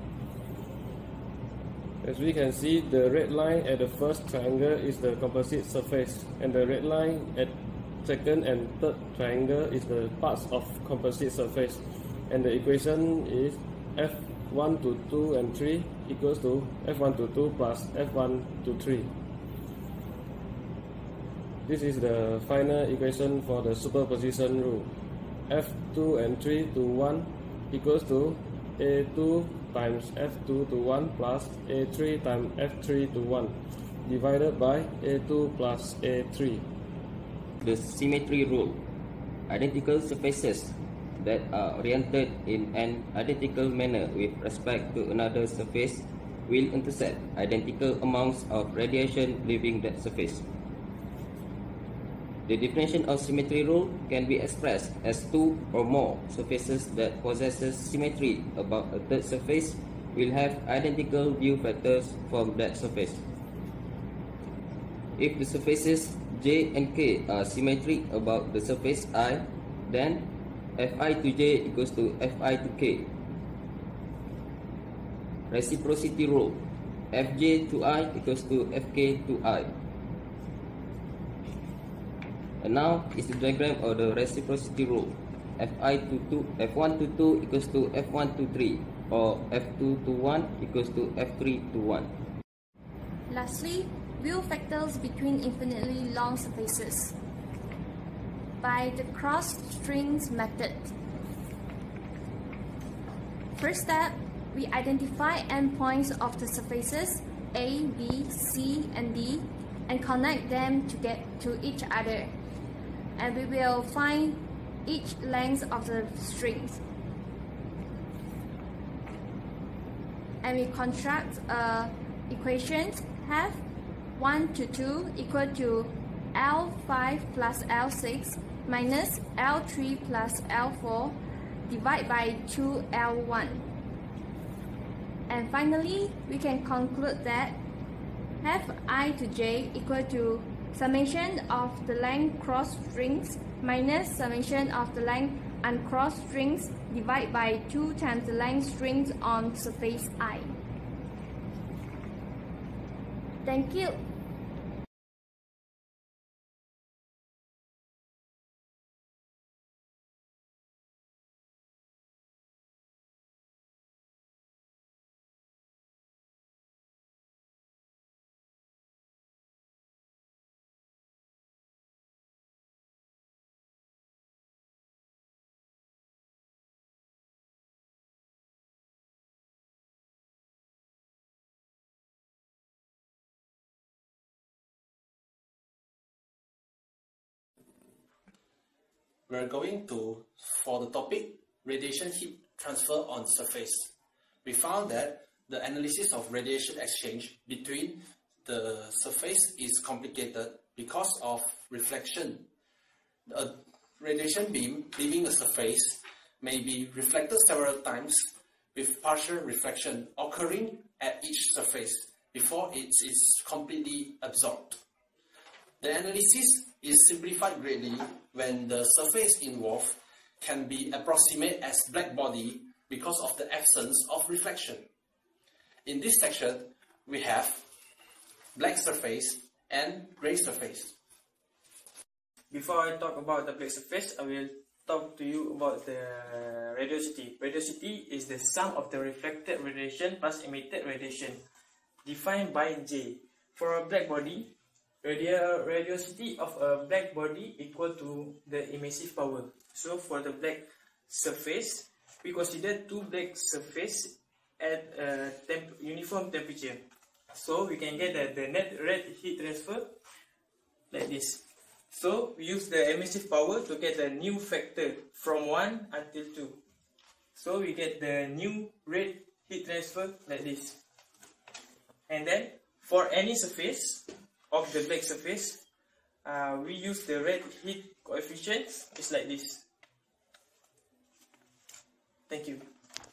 As we can see, the red line at the first triangle is the composite surface, and the red line at second and third triangle is the parts of composite surface. And the equation is F one to two and three equals to F one to two plus F one to three. This is the final equation for the superposition rule. F two and three to one equals to A two times F two to one plus A three times F three to one divided by A two plus A three. The symmetry rule. Identical surfaces that are oriented in an identical manner with respect to another surface will intercept identical amounts of radiation leaving that surface. The definition of symmetry rule can be expressed as two or more surfaces that possesses symmetry about a third surface will have identical view factors from that surface. If the surfaces J and K are symmetric about the surface I, then Fi to J equals to Fi to K. Reciprocity rule. Fj to I equals to Fk to I. And now is the diagram of the reciprocity rule. Fi to two, F one to two equals to F one to three, or F two to one equals to F three to one. Lastly, view factors between infinitely long surfaces. By the cross strings method. First step, we identify endpoints of the surfaces A, B, C, and D and connect them to get to each other. And we will find each length of the strings. And we construct a equation have one to two equal to L five plus L six minus L three plus L four divided by two L one. And finally, we can conclude that F I to J equal to summation of the length cross strings minus summation of the length uncrossed strings divided by two times the length strings on surface I. Thank you. We're going to, for the topic, radiation heat transfer on surface. We found that the analysis of radiation exchange between the surface is complicated because of reflection. A radiation beam leaving a surface may be reflected several times with partial reflection occurring at each surface before it is completely absorbed. The analysis is simplified greatly when the surface involved can be approximated as black body because of the absence of reflection. In this section, we have black surface and gray surface. Before I talk about the black surface, I will talk to you about the radiosity. Radiosity is the sum of the reflected radiation plus emitted radiation, defined by J. For a black body, radio radiosity of a black body equal to the emissive power. So for the black surface, we consider two black surface at a temp uniform temperature. So we can get that the net red heat transfer like this. So we use the emissive power to get the new factor from one until two. So we get the new red heat transfer like this. And then for any surface of the black surface, uh, we use the red heat coefficient. It's like this. Thank you.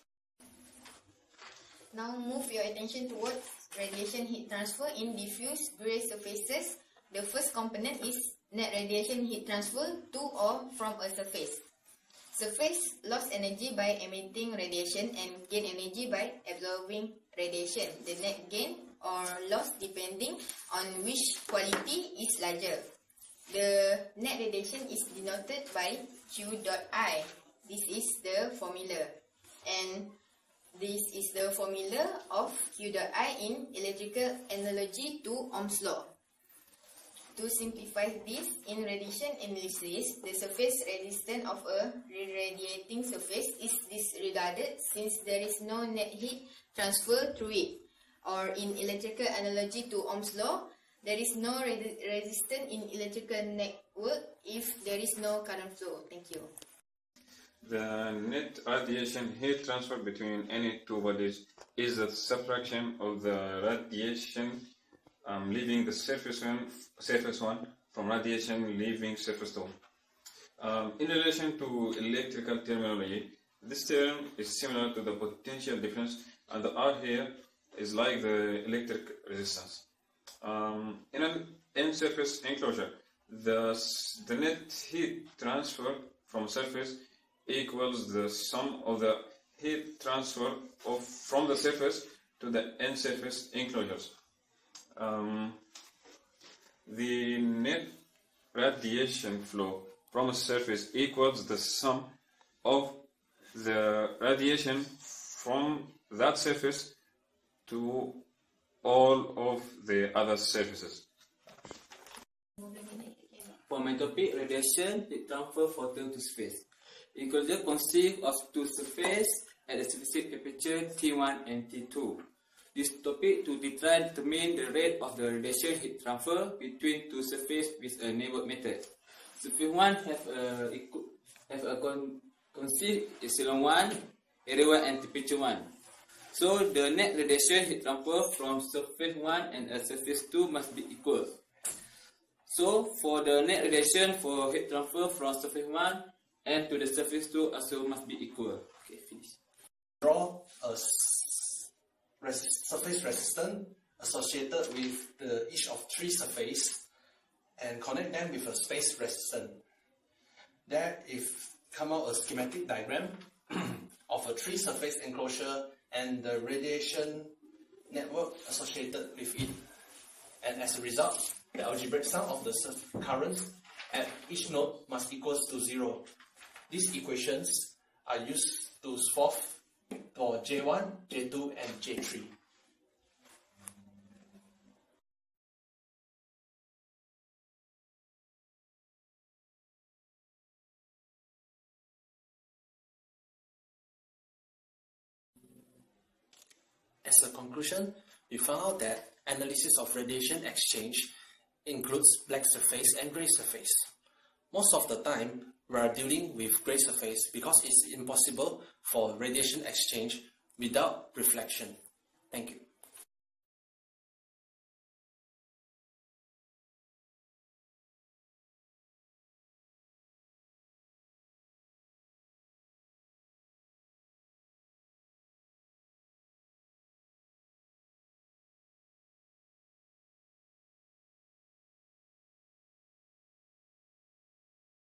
Now move your attention towards radiation heat transfer in diffuse gray surfaces. The first component is net radiation heat transfer to or from a surface. Surface lost energy by emitting radiation and gain energy by absorbing radiation. The net gain or loss depending on which quality is larger. The net radiation is denoted by Q dot I. This is the formula, and this is the formula of Q dot I in electrical analogy to Ohm's law. To simplify this, in radiation analysis, the surface resistance of a radiating surface is disregarded since there is no net heat transfer through it. Or in electrical analogy to Ohm's law, there is no re resistance in electrical network if there is no current flow. Thank you. The net radiation heat transfer between any two bodies is a subtraction of the radiation um, leaving the surface one, surface one from radiation leaving surface two. Um, in relation to electrical terminology, this term is similar to the potential difference, and the R here is like the electric resistance. Um, in an in-surface enclosure, the, the net heat transfer from surface equals the sum of the heat transfer of from the surface to the in-surface enclosures. Um, the net radiation flow from a surface equals the sum of the radiation from that surface to all of the other surfaces. For my topic, radiation heat transfer photon to space. Enclosure consists of two surfaces at a specific temperature T one and T two. This topic to try to determine the rate of the radiation heat transfer between two surfaces with a neighbor method. Surface one have a have a con consist epsilon one, area one, and temperature one. So the net radiation heat transfer from surface one and a surface two must be equal. So for the net radiation for heat transfer from surface one and to the surface two also must be equal. Okay, finish. Draw a res surface resistance associated with the each of three surfaces and connect them with a space resistance. Then, if come out a schematic diagram of a three surface enclosure and the radiation network associated with it. and as a result, the algebraic sum of the currents at each node must equals to zero. These equations are used to solve for J one, J two, and J three. As a conclusion, we found out that analysis of radiation exchange includes black surface and gray surface. Most of the time, we are dealing with gray surface because it's impossible for radiation exchange without reflection. Thank you.